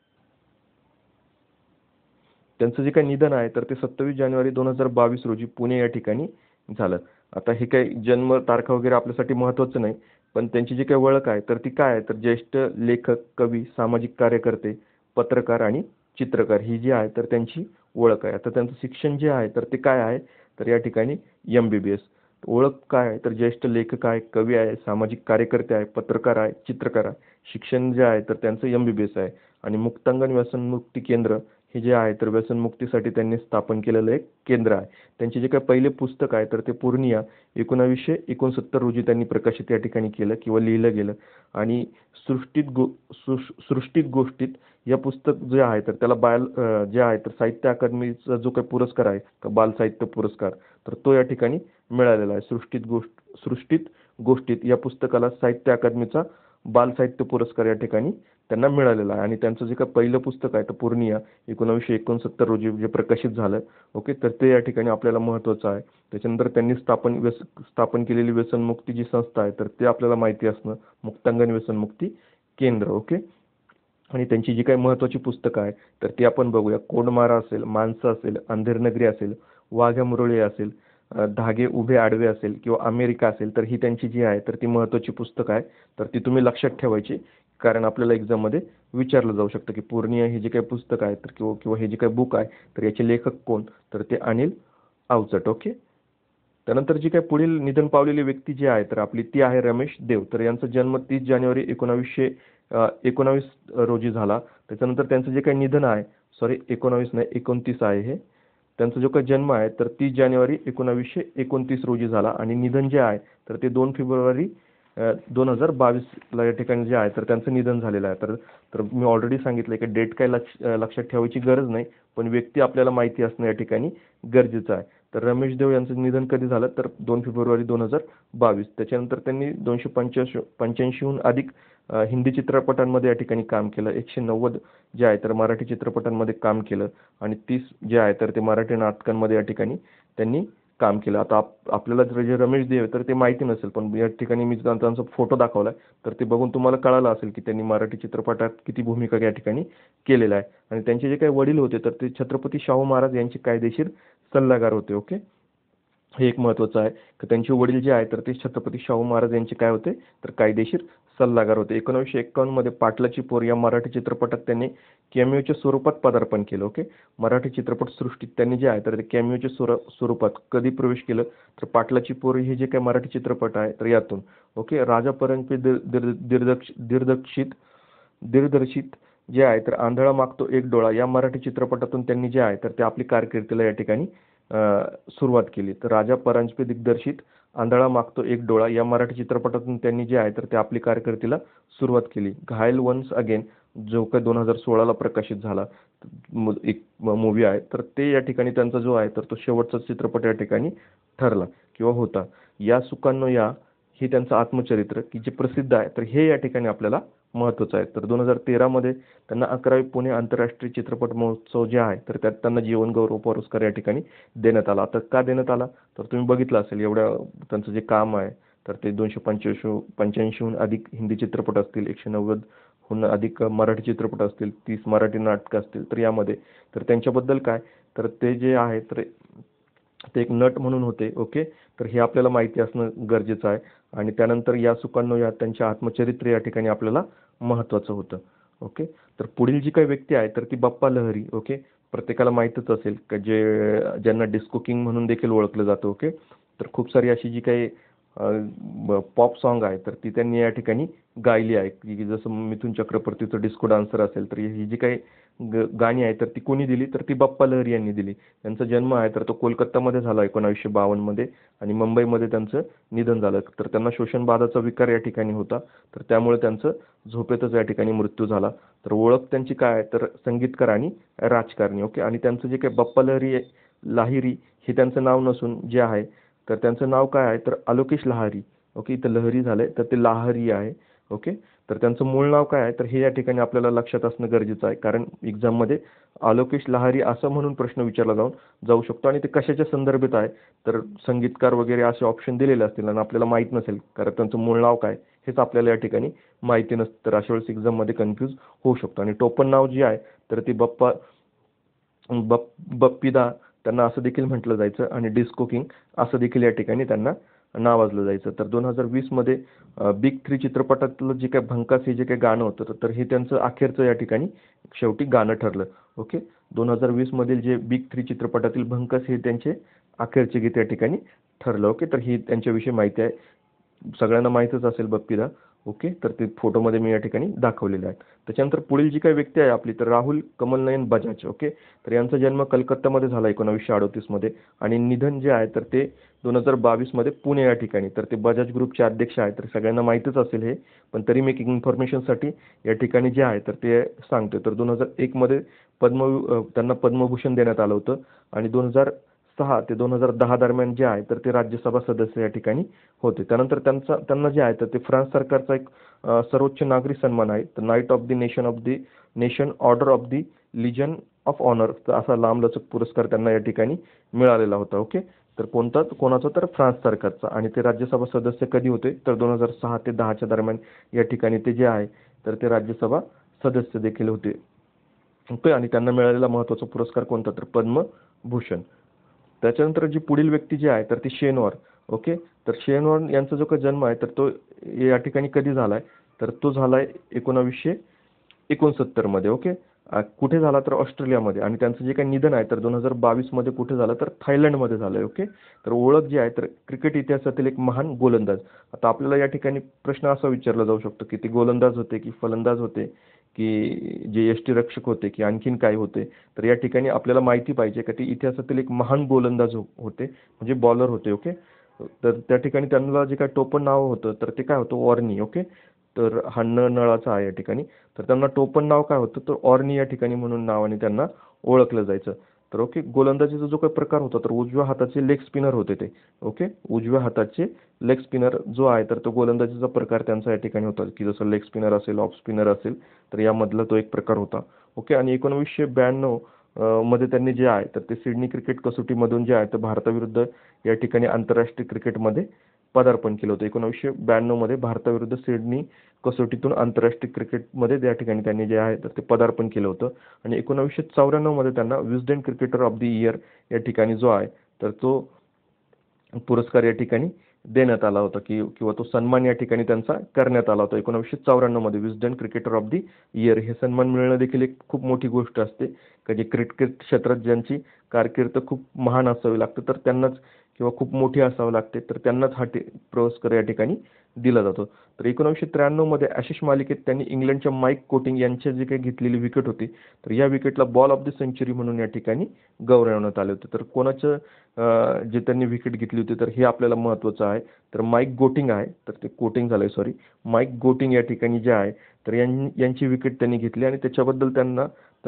त्यांचं जे काही निधन आहे तर ते 27 जानेवारी 2022 रोजी पुणे या ठिकाणी झालं. आता हे काही जन्म तारखा वगैरे आपल्यासाठी महत्त्वाचं नाही पण त्यांची जी काही ओळख आहे तर ती काय आहे तर ज्येष्ठ लेखक, कवी, सामाजिक कार्यकर्ते, पत्रकार आणि चित्रकार ही जी आहे तर त्यांची ओळख आहे. आता त्यांचं शिक्षण जे आहे तर ते काय आहे तर या ठिकाणी MBBS. ओळख काय आहे तर ज्येष्ठ लेखक आहे, कवी आहे, सामाजिक कार्यकर्ते आहे, पत्रकार आहे, चित्रकार आहे. शिक्षण जे आहे तर त्यांचं MBBS आहे. आणि मुक्तांगण व्यसनमुक्ती केंद्र हे जे आहे तर व्यसनमुक्तीसाठी त्यांनी स्थापन केलेलं एक केंद्र आहे. त्यांचे जे काही पहिले पुस्तक आहे तर ते पूर्णिया 1969 रोजी त्यांनी प्रकाशित या ठिकाणी केलं किंवा लिहिलं गेलं. आणि सृष्टीत गोष्टीत या पुस्तक जे आहे तर त्याला जे आहे तर साहित्य अकादमीचा जो काही पुरस्कार आहे बाल साहित्य पुरस्कार तर तो या ठिकाणी मिळालेला आहे. सृष्टीत गोष्टीत या पुस्तकाला साहित्य अकादमीचा बाल साहित्य पुरस्कार या ठिकाणी त्यांना मिळालेला आहे. आणि त्यांचं जे काही पहिलं पुस्तक आहे तर पूर्णिया 1969 रोजी जे प्रकाशित झालं, ओके, तर ते या ठिकाणी आपल्याला महत्त्वाचं आहे. त्याच्यानंतर त्यांनी स्थापन केलेली व्यसनमुक्ती जी संस्था आहे तर ते आपल्याला माहिती असणं, मुक्तांगण व्यसनमुक्ती केंद्र, ओके. आणि त्यांची जी काही महत्त्वाची पुस्तकं आहे तर ती आपण बघूया. कोंडमारा असेल, माणसं असेल, अंधेरनगरी असेल, वाघ्या मुरळी असेल, धागे उभे आडवे असेल किंवा अमेरिका असेल, तर ही त्यांची जी आहे तर ती महत्त्वाची पुस्तकं आहे. तर ती तुम्ही लक्षात ठेवायची, कारण आपल्याला एक्झाममध्ये विचारलं जाऊ शकतं की पूर्णिया हे जे काही पुस्तक आहे तर किंवा किंवा हे जे काही बुक आहे तर याचे लेखक कोण, तर ते अनिल अवचट, ओके. त्यानंतर जी काही पुढील निधन पावलेली व्यक्ती जी आहे तर आपली ती आहे रमेश देव. तर यांचा जन्म 30 जानेवारी 1919 रोजी झाला. त्याच्यानंतर त्यांचं जे काही निधन आहे, सॉरी 19 नाही 29 आहे हे. त्यांचा जो काही जन्म आहे तर 30 जानेवारी 1929 रोजी झाला आणि निधन जे आहे तर ते 2 फेब्रुवारी 2022 ला या ठिकाणी जे आहे तर त्यांचं निधन झालेलं आहे. तर तर मी ऑलरेडी सांगितलं की डेट काय लक्षात ठेवायची गरज नाही, पण व्यक्ती आपल्याला माहिती असणं या ठिकाणी गरजेचं आहे. तर रमेश देव यांचं निधन कधी झालं तर 2 फेब्रुवारी 2022. त्याच्यानंतर त्यांनी 285हून अधिक हिंदी चित्रपटांमध्ये या ठिकाणी काम केलं. 190 जे आहे तर मराठी चित्रपटांमध्ये काम केलं आणि 30 जे आहे तर ते मराठी नाटकांमध्ये या ठिकाणी त्यांनी काम केलं. आता आपल्याला जे रमेश देव आहे तर ते माहिती नसेल, पण या ठिकाणी मी त्यांचा फोटो दाखवला तर ते बघून तुम्हाला कळालं असेल की त्यांनी मराठी चित्रपटात किती भूमिका या ठिकाणी केलेल्या आहे. आणि त्यांचे जे काही वडील होते तर ते छत्रपती शाहू महाराज यांचे कायदेशीर सल्लागार होते, ओके. हे एक महत्त्वाचं आहे की त्यांचे वडील जे आहे तर ते छत्रपती शाहू महाराज यांचे काय होते तर कायदेशीर सल्लागार होते. 1951 मध्ये पाटलाची पोर या मराठी चित्रपटात त्यांनी कॅमिओच्या स्वरूपात पदार्पण केलं, ओके. मराठी चित्रपट सृष्टीत त्यांनी जे आहे तर ते कॅमिओच्या स्वरूपात कधी प्रवेश केलं तर पाटलाची पोर हे जे काही मराठी चित्रपट आहे तर यातून, ओके. राजा परंपे दिग्दर्शित जे आहे तर आंधळा मागतो एक डोळा या मराठी चित्रपटातून त्यांनी जे आहे तर ते आपली कारकिर्दीला या ठिकाणी सुरुवात केली. तर राजा परांजपे दिग्दर्शित आंधळा मागतो एक डोळा या मराठी चित्रपटातून त्यांनी जे आहे तर ते आपली कारकिर्दीला सुरुवात केली. घायल वन्स अगेन जो काही 2016 ला प्रकाशित झाला एक मूवी आहे तर ते या ठिकाणी त्यांचा जो आहे तर तो शेवटचा चित्रपट या ठिकाणी ठरला किंवा होता. या सुखांनो या हे त्यांचं आत्मचरित्र की जे प्रसिद्ध आहे तर हे या ठिकाणी आपल्याला महत्त्वाचं आहे. तर 2013 मध्ये त्यांना 11वे पुणे आंतरराष्ट्रीय चित्रपट महोत्सव जे आहे तर त्यात त्यांना जीवन गौरव पुरस्कार या ठिकाणी देण्यात आला. आता का देण्यात आला तर तुम्ही बघितलं असेल एवढ्या त्यांचं जे काम आहे तर ते 285हून अधिक हिंदी चित्रपट असतील, 190हून अधिक मराठी चित्रपट असतील, 30 मराठी नाटकं असतील, तर यामध्ये तर त्यांच्याबद्दल काय तर ते जे आहे तर ते एक नट म्हणून होते, ओके. तर हे आपल्याला माहिती असणं गरजेचं आहे. आणि त्यानंतर या सुखांनो या त्यांचे आत्मचरित्र या ठिकाणी आपल्याला महत्त्वाचं होतं, ओके. तर पुढील जी काही व्यक्ती आहे तर ती बाप्पा लहरी, ओके. प्रत्येकाला माहीतच असेल की ज्यांना डिस्को किंग म्हणून देखील ओळखलं जातं, ओके. तर खूप सारी अशी जी काही पॉप सॉन्ग आहे तर ती त्यांनी या ठिकाणी गायली आहे, की जसं मिथुन चक्रवर्तीचं डिस्को डान्सर असेल तर ही जी काही गाणी आहेत तर ती कोणी दिली तर ती बाप्पा लहरी यांनी दिली. त्यांचा जन्म आहे तर तो कोलकातामध्ये झाला 1952 मध्ये आणि मुंबईमध्ये त्यांचं निधन झालं. तर त्यांना श्वसनबाधाचा विकार या ठिकाणी होता, तर त्यामुळे त्यांचं झोपेतच या ठिकाणी मृत्यू झाला. तर ओळख त्यांची काय आहे तर संगीतकार आणि राजकारणी, ओके. आणि त्यांचं जे काही बाप्पा लाहिरी हे त्यांचं नाव नसून जे आहे तर त्यांचं नाव काय आहे तर आलोकेश लहारी, ओके. इथं लहरी झालंय तर ते लाहरी आहे, ओके. तर त्यांचं मूळ नाव काय आहे तर हे या ठिकाणी आपल्याला लक्षात असणं गरजेचं आहे, कारण एक्झाममध्ये आलोकेश लहारी असं म्हणून प्रश्न विचारला जाऊ शकतो आणि ते कशाच्या संदर्भात आहे तर संगीतकार वगैरे असे ऑप्शन दिलेले असतील आणि आपल्याला माहीत नसेल कारण त्यांचं मूळ नाव काय हेच आपल्याला या ठिकाणी माहिती नसतं, तर अशा वेळेस एक्झाममध्ये कन्फ्यूज होऊ शकतो. आणि टोपण नाव जे आहे तर ती बप्पीदा त्यांना असं देखील म्हटलं जायचं आणि डिस्को किंग असं देखील या ठिकाणी त्यांना नावाजलं जायचं. तर 2020 मध्ये बिग 3 चित्रपटातलं जे काही भंकास हे जे काही गाणं होतं तर हे त्यांचं अखेरचं या ठिकाणी शेवटी गाणं ठरलं, ओके. 2020 मधील जे बिग 3 चित्रपटातील भंकास हे त्यांचे अखेरचे गीत या ठिकाणी ठरलं, ओके. तर ही त्यांच्याविषयी माहिती आहे, सगळ्यांना माहीतच असेल बप्पीदा, ओके. तर ते फोटोमध्ये मी या ठिकाणी दाखवलेले आहेत. त्याच्यानंतर पुढील जी काही व्यक्ती आहे आपली तर राहुल कमलनयन बजाज, ओके. तर यांचा जन्म कलकत्तामध्ये झाला 1938 मध्ये आणि निधन जे आहे तर ते 2022 मध्ये पुणे या ठिकाणी. तर ते बजाज ग्रुपचे अध्यक्ष आहेत, तर सगळ्यांना माहीतच असेल हे, पण तरी मी एक इन्फॉर्मेशनसाठी या ठिकाणी जे आहे तर ते सांगतो. तर 2001 मध्ये त्यांना पद्मभूषण देण्यात आलं होतं आणि 2006 ते 2010 दरम्यान जे आहे तर ते राज्यसभा सदस्य या ठिकाणी होते. त्यानंतर त्यांना जे आहे तर ते फ्रान्स सरकारचा एक सर्वोच्च नागरी सन्मान आहे, तर knight of the nation order of the legion of honour असा लांबलचक पुरस्कार त्यांना या ठिकाणी मिळालेला होता. ओके, तर कोणाचा तर फ्रान्स सरकारचा. आणि ते राज्यसभा सदस्य कधी होते तर 2006 ते 10च्या दरम्यान या ठिकाणी ते जे आहे तर ते राज्यसभा सदस्य देखील होते. ओके, आणि त्यांना मिळालेला महत्त्वाचा पुरस्कार कोणता तर पद्मभूषण. त्याच्यानंतर जी पुढील व्यक्ती जी आहे तर ती शेनवॉर. ओके, तर शेनवॉर यांचा जो काही जन्म आहे तर तो या ठिकाणी कधी झालाय तर तो झालाय 1969 मध्ये. ओके, कुठे झाला तर ऑस्ट्रेलियामध्ये. आणि त्यांचं जे काही निधन आहे तर 2022 मध्ये कुठे झालं तर थायलंडमध्ये झालंय. ओके, तर ओळख जी आहे तर क्रिकेट इतिहासातील एक महान गोलंदाज. आता आपल्याला या ठिकाणी प्रश्न असा विचारला जाऊ शकतो की ते गोलंदाज होते की फलंदाज होते की जे यष्टीरक्षक होते की आणखीन काय होते. तर या ठिकाणी आपल्याला माहिती पाहिजे की ते इतिहासातील एक महान गोलंदाज होते, म्हणजे बॉलर होते. ओके, तर त्या ठिकाणी त्यांना जे काय टोपण नाव होतं तर ते काय होतं ऑर्नी. ओके, तर हा नळाचा आहे या ठिकाणी. तर त्यांना टोपण नाव काय होतं तर ऑर्नी या ठिकाणी म्हणून नावाने त्यांना ओळखलं जायचं. तर ओके, गोलंदाजीचा जो काही प्रकार होता तर उजव्या हाताचे लेग स्पिनर होते ते. ओके, उजव्या हाताचे लेग स्पिनर जो आहे तर तो गोलंदाजीचा प्रकार त्यांचा या ठिकाणी होता, की जसं लेग स्पिनर असेल, ऑफ स्पिनर असेल, तर यामधला तो एक प्रकार होता. ओके, आणि 1992 मध्ये त्यांनी जे आहे तर ते सिडनी क्रिकेट कसोटीमधून जे आहे तर भारताविरुद्ध या ठिकाणी आंतरराष्ट्रीय क्रिकेटमध्ये पदार्पण केलं होतं. 1992 मध्ये भारताविरुद्ध सिडनी कसोटीतून आंतरराष्ट्रीय क्रिकेटमध्ये त्या ठिकाणी त्यांनी जे आहे तर ते पदार्पण केलं होतं. आणि 1994 मध्ये त्यांना Wisden cricketer of the year या ठिकाणी जो आहे तर तो पुरस्कार या ठिकाणी देण्यात आला होता, किंवा तो सन्मान या ठिकाणी त्यांचा करण्यात आला होता 1994 मध्ये. Wisden cricketer of the year हे सन्मान मिळणं देखील एक खूप मोठी गोष्ट असते, की जे क्रिकेट क्षेत्रात ज्यांची कारकीर्द खूप महान असावी लागते तर त्यांनाच, किंवा खूप मोठी असावी लागते तर त्यांनाच हा पुरस्कार या ठिकाणी दिला जातो. तर 1993 मध्ये ॲशेस मालिकेत त्यांनी इंग्लंडच्या माईक कोटिंग यांच्या जी काही घेतलेली विकेट होती तर या विकेटला बॉल ऑफ द सेंचुरी म्हणून या ठिकाणी गौरवण्यात आले होते. तर कोणाचं जे त्यांनी विकेट घेतली होती तर हे आपल्याला महत्त्वाचं आहे. तर माईक गोटिंग आहे, तर ते कोटिंग झालंय, सॉरी, माईक गोटिंग या ठिकाणी जे आहे तर यांची विकेट त्यांनी घेतली आणि त्याच्याबद्दल त्यांना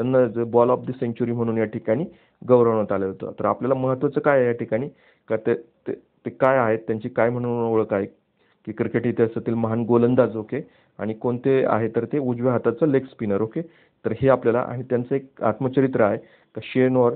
बॉल ऑफ द सेंचुरी म्हणून या ठिकाणी गौरवण्यात आलं होतं. तर आपल्याला महत्त्वाचं काय आहे या ठिकाणी का ते ते ते काय आहेत, त्यांची काय म्हणून ओळख आहे, की क्रिकेट इतिहासातील महान गोलंदाज. ओके, आणि कोणते आहे तर ते उजव्या हाताचं लेग स्पिनर. ओके, तर हे आपल्याला, आणि त्यांचं एक आत्मचरित्र आहे का शेनवॉर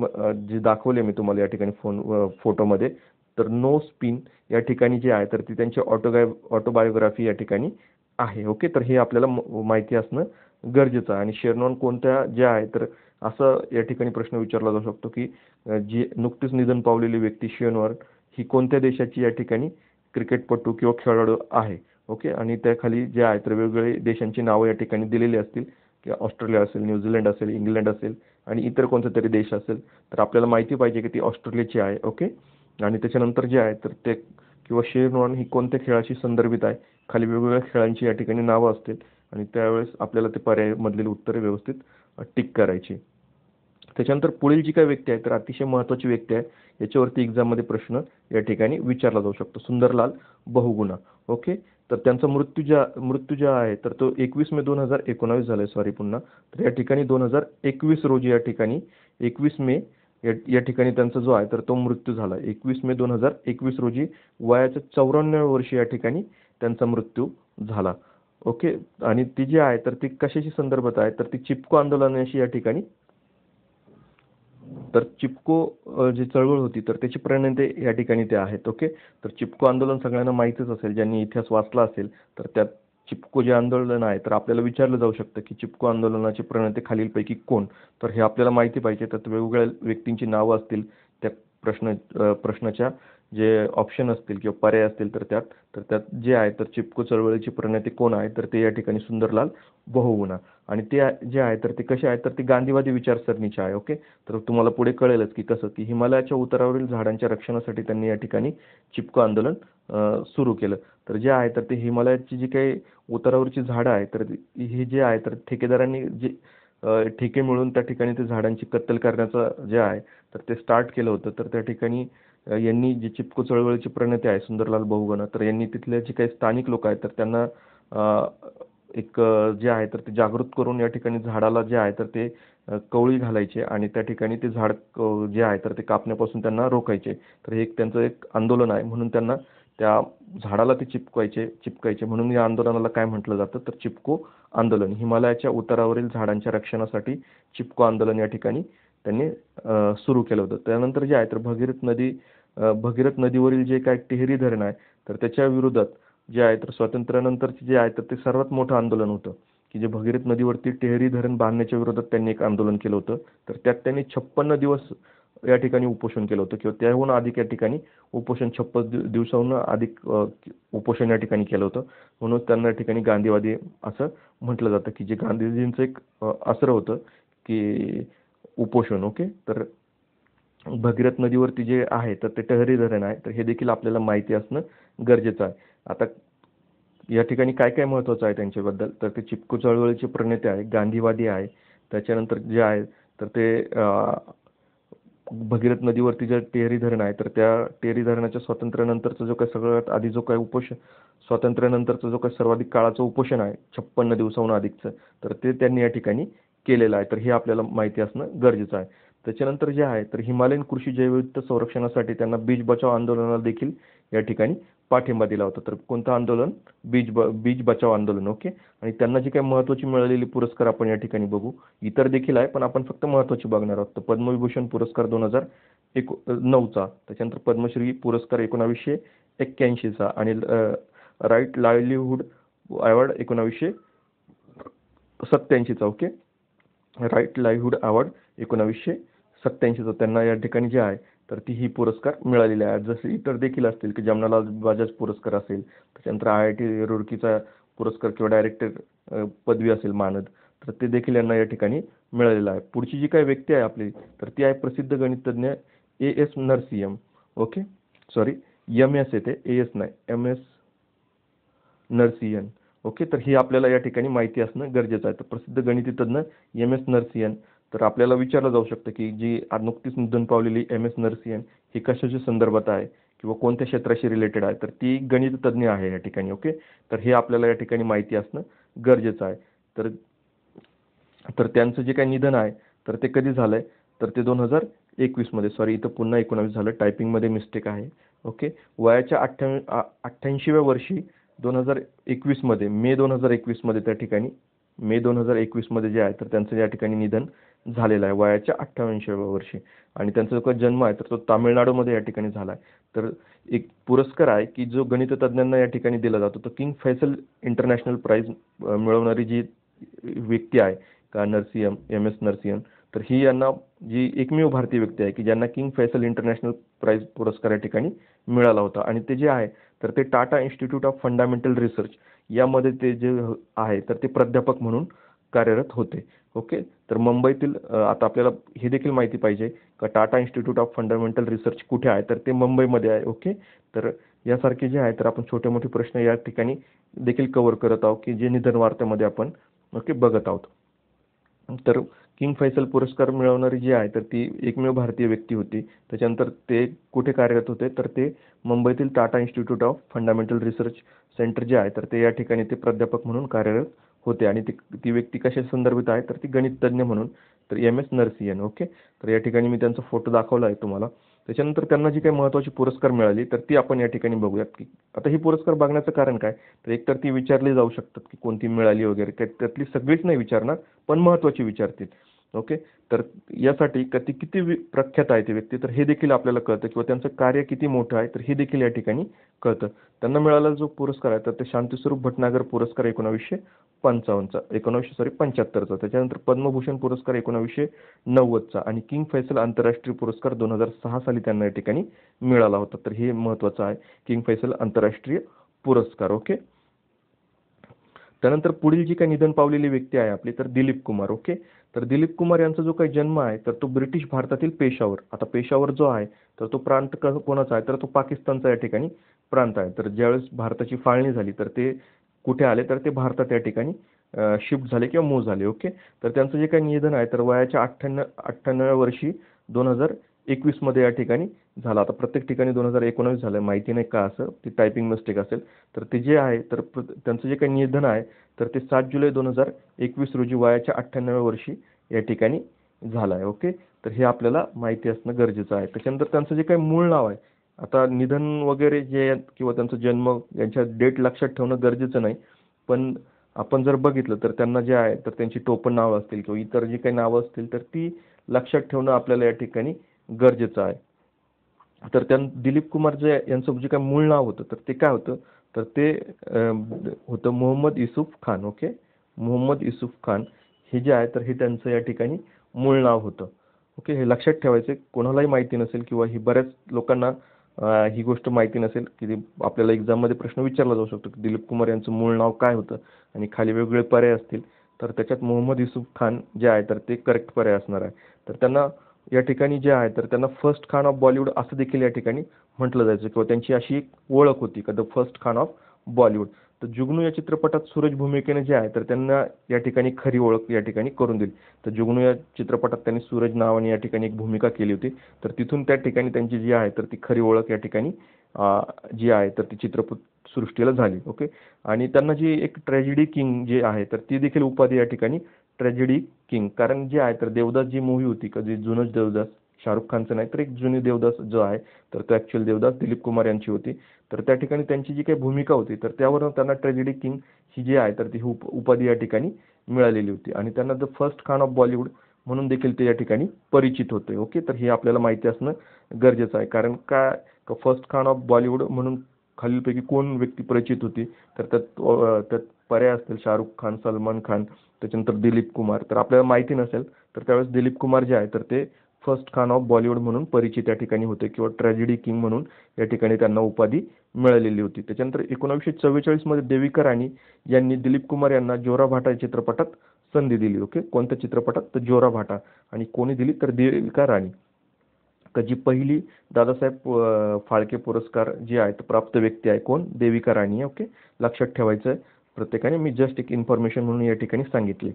जे दाखवले मी तुम्हाला या ठिकाणी फोटोमध्ये, तर नो स्पिन या ठिकाणी जे आहे तर ती त्यांची ऑटोबायोग्राफी या ठिकाणी आहे. ओके, तर हे आपल्याला माहिती असणं गरजेचं आहे. आणि शेरनॉन कोणत्या जे आहे तर असं या ठिकाणी प्रश्न विचारला जाऊ शकतो की जी नुकतीच निधन पावलेली व्यक्ती शेनवॉर ही कोणत्या देशाची या ठिकाणी क्रिकेटपटू किंवा खेळाडू आहे. ओके, आणि त्याखाली जे आहे तर वेगवेगळे देशांची नावं या ठिकाणी दिलेली असतील, की ऑस्ट्रेलिया असेल, न्यूझीलंड असेल, इंग्लंड असेल आणि इतर कोणता तरी देश असेल. तर आपल्याला माहिती पाहिजे की ती ऑस्ट्रेलियाची आहे. ओके, आणि त्याच्यानंतर जे आहे तर ते, किंवा शेरनॉन ही कोणत्या खेळाशी संदर्भित आहे, खाली वेगवेगळ्या खेळांची या ठिकाणी नावं असतील आणि त्यावेळेस आपल्याला ते पर्यायमधील उत्तरे व्यवस्थित टिक करायची. त्याच्यानंतर पुढील जी काही व्यक्ती आहे तर अतिशय महत्त्वाची व्यक्ती आहे, याच्यावरती एक्झाममध्ये प्रश्न या ठिकाणी विचारला जाऊ शकतो. सुंदरलाल बहुगुणा. ओके, तर त्यांचा मृत्यू आहे तर तो 21 मे 2019 झालाय, सॉरी पुन्हा. तर या ठिकाणी 2021 रोजी या ठिकाणी 21 मे या ठिकाणी त्यांचा जो आहे तर तो मृत्यू झाला. 21 मे 2021 रोजी वयाच्या 94 वर्षी या ठिकाणी त्यांचा मृत्यू झाला. ओके, आणि ती जी आहे तर ती कशाशी संदर्भात आहे तर ती चिपको आंदोलनाशी या ठिकाणी, तर चिपको जी चळवळ होती तर त्याचे प्रणेते या ठिकाणी ते आहेत. ओके, तर चिपको आंदोलन सगळ्यांना माहितीच असेल, ज्यांनी इतिहास वाचला असेल. तर त्यात चिपको जे आंदोलन आहे तर आपल्याला विचारलं जाऊ शकतं की चिपको आंदोलनाचे प्रणेते खालीलपैकी कोण. तर हे आपल्याला माहिती पाहिजे. त्यात वेगवेगळ्या व्यक्तींची नावं असतील त्या प्रश्नाच्या जे ऑप्शन असतील किंवा पर्याय असतील तर त्यात जे आहे तर चिपको चळवळीचे प्रणेते कोण आहे तर ते या ठिकाणी सुंदरलाल बहुगुणा. आणि ते जे आहे तर ते कसे आहेत तर ते गांधीवादी विचारसरणीचे आहे. ओके, तर तुम्हाला पुढे कळेलच की कसं, की हिमालयाच्या उतारावरील झाडांच्या रक्षणासाठी त्यांनी या ठिकाणी चिपको आंदोलन सुरू केलं. तर जे आहे तर ते हिमालयाची जी काही उतारावरची झाडं आहे तर हे जे आहे तर ठेकेदारांनी जे ठेके मिळून त्या ठिकाणी ते झाडांची कत्तल करण्याचं जे आहे तर ते स्टार्ट केलं होतं. तर त्या ठिकाणी यांनी जे चिपको चळवळीचे प्रणेते आहे सुंदरलाल बहुगुणा, तर यांनी तिथले जे काही स्थानिक लोक आहेत तर त्यांना एक जे आहे तर ते जागृत करून या ठिकाणी झाडाला जे आहे तर ते कवळी घालायचे आणि त्या ठिकाणी ते झाड जे आहे तर ते कापण्यापासून त्यांना रोखायचे. तर हे एक त्यांचं एक आंदोलन आहे, म्हणून त्यांना त्या झाडाला ते चिपकायचे, म्हणून या आंदोलनाला काय म्हटलं जातं तर चिपको आंदोलन. हिमालयाच्या उतारावरील झाडांच्या रक्षणासाठी चिपको आंदोलन या ठिकाणी त्यांनी सुरू केलं होतं. त्यानंतर जे आहे तर भगीरथ नदीवरील जे काही टिहरी धरण आहे तर त्याच्या विरोधात जे आहे तर स्वातंत्र्यानंतरचे जे आहे तर ते सर्वात मोठं आंदोलन होतं, की जे भगीरथ नदीवरती टिहरी धरण बांधण्याच्या विरोधात त्यांनी एक आंदोलन केलं होतं. तर त्यात त्यांनी 56 दिवस या ठिकाणी उपोषण केलं होतं, किंवा त्याहून अधिक या ठिकाणी उपोषण 56 दिवसाहून अधिक उपोषण या ठिकाणी केलं होतं. म्हणून त्यांना या ठिकाणी गांधीवादी असं म्हटलं जातं, की जे गांधीजींचं एक असर होतं की उपोषण. ओके. तर भगीरथ नदीवरती जे आहे तर ते टिहरी धरण आहे, तर हे देखील आपल्याला माहिती असणं गरजेचं आहे. आता या ठिकाणी काय काय महत्त्वाचं आहे त्यांच्याबद्दल तर ते चिपको चळवळीचे प्रणेते आहे, गांधीवादी आहे. त्याच्यानंतर जे आहे तर ते भगीरथ नदीवरती जे टिहरी धरण आहे तर त्या टिहरी धरणाच्या स्वातंत्र्यानंतरचा जो काही सगळ्यात आधी जो काही स्वातंत्र्यानंतरचा जो काही सर्वाधिक काळाचं उपोषण आहे 56 दिवसाहून अधिकचं, तर ते त्यांनी या ठिकाणी केलेलं आहे. तर हे आपल्याला माहिती असणं गरजेचं आहे. त्याच्यानंतर जे आहे तर हिमालयन कृषी जैवविविधता संरक्षणासाठी त्यांना बीज बचाव आंदोलनाला देखील या ठिकाणी पाठिंबा दिला होता. तर कोणतं आंदोलन? बीज बचाव आंदोलन. ओके. आणि त्यांना जी काही महत्त्वाची मिळालेली पुरस्कार आपण या ठिकाणी बघू. इतर देखील आहे, पण आपण फक्त महत्त्वाची बघणार आहोत. तर पद्मविभूषण पुरस्कार 2009चा, त्याच्यानंतर पद्मश्री पुरस्कार 1981चा आणि राईट लाईव्हलीहूड अवॉर्ड 1987चा. ओके. राईट लाईव्हलीहूड अवॉर्ड 1987चा त्यांना या ठिकाणी जे आहे तर ही पुरस्कार मिळालेले आहेत. जसे इतर देखील असतील, की जमनालाल बजाज पुरस्कार असेल, त्याच्यानंतर IIT रुड़कीचा पुरस्कार किंवा डायरेक्टर पदवी असेल मानद, तर ते देखील यांना या ठिकाणी मिळालेलं आहे. पुढची जी काही व्यक्ती आहे आपली तर ती आहे प्रसिद्ध गणितज्ञ S Narasimhan. Okay. Sorry, MS येते, AS नाही, MS नरसिंहन. ओके. तर ही आपल्याला या ठिकाणी माहिती असणं गरजेचं आहे. तर प्रसिद्ध गणितज्ञ MS नरसिंहन. तर आपल्याला विचारलं जाऊ शकतं, की जी आज नुकतीच निधन पावलेली MS नरसिंहन ही कशाच्या संदर्भात आहे किंवा कोणत्या क्षेत्राशी रिलेटेड आहे, तर ती गणितज्ञ आहे या ठिकाणी. ओके. तर हे आपल्याला या ठिकाणी माहिती असणं गरजेचं आहे. तर तर त्यांचं जे काही निधन आहे तर ते कधी झालंय तर ते 2021 मध्ये, सॉरी इथं पुन्हा 19 झालं, टायपिंगमध्ये मिस्टेक आहे. ओके. वयाच्या 88व्या वर्षी 2021 मध्ये, मे 2021 मध्ये त्या ठिकाणी, मे 2021 मध्ये जे आहे तर त्यांचं या ठिकाणी निधन झालेलं आहे वयाच्या 88व्या वर्षी. आणि त्यांचा जो काही जन्म आहे तर तो तामिळनाडूमध्ये या ठिकाणी झाला आहे. तर एक पुरस्कार आहे की जो गणिततज्ञांना या ठिकाणी दिला जातो. तो किंग फैसल इंटरनॅशनल प्राइज मिळवणारी जी व्यक्ती आहे का नरसिंहन, MS नरसिंहन, तर ही यांना जी एकमेव भारतीय व्यक्ती आहे की ज्यांना किंग फैसल इंटरनॅशनल प्राइज पुरस्कार या ठिकाणी मिळाला होता. आणि ते जे आहे तर ते Tata Institute of Fundamental Research यामध्ये ते जे आहे तर ते प्राध्यापक म्हणून कार्यरत होते. ओके. तर मुंबईतील आता आपल्याला हे देखील माहिती पाहिजे का Tata Institute of Fundamental Research कुठे आहे, तर ते मुंबईमध्ये आहे. ओके. तर यासारखे जे आहे तर आपण छोटे मोठे प्रश्न या ठिकाणी देखील कव्हर करत आहोत, की जे निधन वार्त्यामध्ये आपण ओके बघत आहोत. तर किंग फैसल पुरस्कार मिळवणारी जी आहे तर ती एकमेव भारतीय व्यक्ती होती. त्याच्यानंतर ते कुठे कार्यरत होते तर ते मुंबईतील Tata Institute of Fundamental Research centre जे आहे तर ते या ठिकाणी ते प्राध्यापक म्हणून कार्यरत होते. आणि ती व्यक्ती कशा संदर्भित आहे तर ती गणितज्ञ म्हणून, तर MS नरसिंहन. ओके. तर या ठिकाणी मी त्यांचा फोटो दाखवला आहे तुम्हाला. त्याच्यानंतर त्यांना जी काही महत्त्वाची पुरस्कार मिळाली तर ती आपण या ठिकाणी बघूयात. की आता ही पुरस्कार बघण्याचं कारण काय, तर एकतर ती विचारली जाऊ शकतात की कोणती मिळाली वगैरे, त्यातली सगळीच नाही विचारणार, पण महत्त्वाची विचारतील. ओके. तर यासाठी ती किती प्रख्यात आहे ती व्यक्ती तर हे देखील आपल्याला कळतं, किंवा त्यांचं कार्य किती मोठं आहे तर हे देखील या ठिकाणी कळतं. त्यांना मिळालेला जो पुरस्कार आहे तर ते शांतीस्वरूप भटनागर पुरस्कार 1975चा. त्याच्यानंतर पद्मभूषण पुरस्कार 1990चा आणि किंग फैसल आंतरराष्ट्रीय पुरस्कार 2006 साली त्यांना या ठिकाणी मिळाला होता. तर हे महत्त्वाचं आहे, किंग फैसल आंतरराष्ट्रीय पुरस्कार. ओके. त्यानंतर पुढील जी काही निधन पावलेली व्यक्ती आहे आपली तर दिलीप कुमार. ओके. तर दिलीप कुमार यांचा जो काही जन्म आहे तर तो ब्रिटिश भारतातील पेशावर, आता पेशावर जो आहे तर तो प्रांत कोणाचा आहे तर तो पाकिस्तानचा या ठिकाणी प्रांत आहे. तर ज्यावेळेस भारताची फाळणी झाली तर ते कुठे आले तर ते भारतात या ठिकाणी शिफ्ट झाले किंवा मूव्ह झाले. ओके. तर त्यांचं जे काही निधन आहे तर वयाच्या 98व्या वर्षी 2021 मध्ये या ठिकाणी झालं. आता प्रत्येक ठिकाणी 2019 झालं, माहिती नाही का असं, ती टायपिंग मिस्टेक असेल. तर ते जे आहे तर त्यांचं जे काही निधन आहे तर ते 7 जुलै 2021 रोजी वयाच्या 98व्या वर्षी या ठिकाणी झाला आहे. ओके, तर हे आपल्याला माहिती असणं गरजेचं आहे. त्याच्यानंतर त्यांचं जे काही मूळ नाव आहे, आता निधन वगैरे जे किंवा त्यांचा जन्म यांच्या डेट लक्षात ठेवणं गरजेचं नाही. पण आपण जर बघितलं तर त्यांना जे आहे तर त्यांची टोपण नावं असतील किंवा इतर जी काही नावं असतील तर ती लक्षात ठेवणं आपल्याला या ठिकाणी गरजेचं आहे. तर दिलीप कुमार जे यांचं जे काही मूळ नाव होतं तर ते काय होतं, तर ते होतं मोहम्मद युसूफ खान. ओके, मोहम्मद युसूफ खान हे जे आहे तर हे त्यांचं या ठिकाणी मूळ नाव होतं. ओके, हे लक्षात ठेवायचं कोणालाही माहिती नसेल किंवा ही बऱ्याच लोकांना ही गोष्ट माहिती नसेल की आपल्याला एक्झाममध्ये प्रश्न विचारला जाऊ शकतो की दिलीप कुमार यांचं मूळ नाव काय होतं आणि खाली वेगवेगळे पर्याय असतील तर त्याच्यात मोहम्मद युसूफ खान जे आहे तर ते करेक्ट पर्याय असणार आहे. तर त्यांना या ठिकाणी जे आहे तर त्यांना फर्स्ट खान ऑफ बॉलिवूड असं देखील या ठिकाणी म्हटलं जायचं किंवा त्यांची अशी एक ओळख होती का the first Khan of Bollywood. तर जुगनू या चित्रपटात सूरज भूमिकेने जे आहे तर त्यांना या ठिकाणी खरी ओळख या ठिकाणी करून दिली. तर जुगनू या चित्रपटात त्यांनी सूरज नावाने या ठिकाणी एक भूमिका केली होती. तर तिथून त्या ठिकाणी त्यांची जी आहे तर ती खरी ओळख या ठिकाणी जी आहे तर ती चित्रपट सृष्टीला झाली. ओके, आणि त्यांना जी एक ट्रॅजेडी किंग जे आहे तर ती देखील उपाधी या ठिकाणी ट्रॅजेडी किंग, कारण जे आहे तर देवदास जी मूव्ही होती का जी जुनंच देवदास, शाहरुख खानचं नाही तर एक जुनी देवदास जो आहे तर तो ॲक्च्युअल देवदास दिलीप कुमार यांची होती. तर त्या ठिकाणी त्यांची जी काही भूमिका होती तर त्यावरून त्यांना ट्रॅजेडी किंग ही जी आहे तर ती उपाधी या ठिकाणी मिळालेली होती आणि त्यांना the first Khan of Bollywood म्हणून देखील ते या ठिकाणी परिचित होते. ओके, तर हे आपल्याला माहिती असणं गरजेचं आहे. कारण काय फर्स्ट खान ऑफ बॉलिवूड म्हणून खालीलपैकी कोण व्यक्ती परिचित होती, तर त्यात पर्याय असतील शाहरुख खान, सलमान खान, त्याच्यानंतर दिलीप कुमार. तर आपल्याला माहिती नसेल तर त्यावेळेस दिलीप कुमार जे आहे तर ते फर्स्ट खान ऑफ बॉलिवूड म्हणून परिचित या ठिकाणी होते किंवा ट्रॅजेडी किंग म्हणून या ठिकाणी त्यांना उपाधी मिळालेली होती. त्याच्यानंतर 1944 मध्ये देविका राणी यांनी दिलीप कुमार यांना जोरा भाटा या चित्रपटात संधी दिली. ओके, कोणत्या चित्रपटात, तर जोरा भाटा. आणि कोणी दिली, तर देविका राणी. तर जी पहिली दादासाहेब फाळके पुरस्कार जी आहे प्राप्त व्यक्ती आहे कोण, देविका राणी आहे. ओके, लक्षात ठेवायचं आहे प्रत्येकाने, मी जस्ट एक इन्फॉर्मेशन म्हणून या ठिकाणी सांगितले.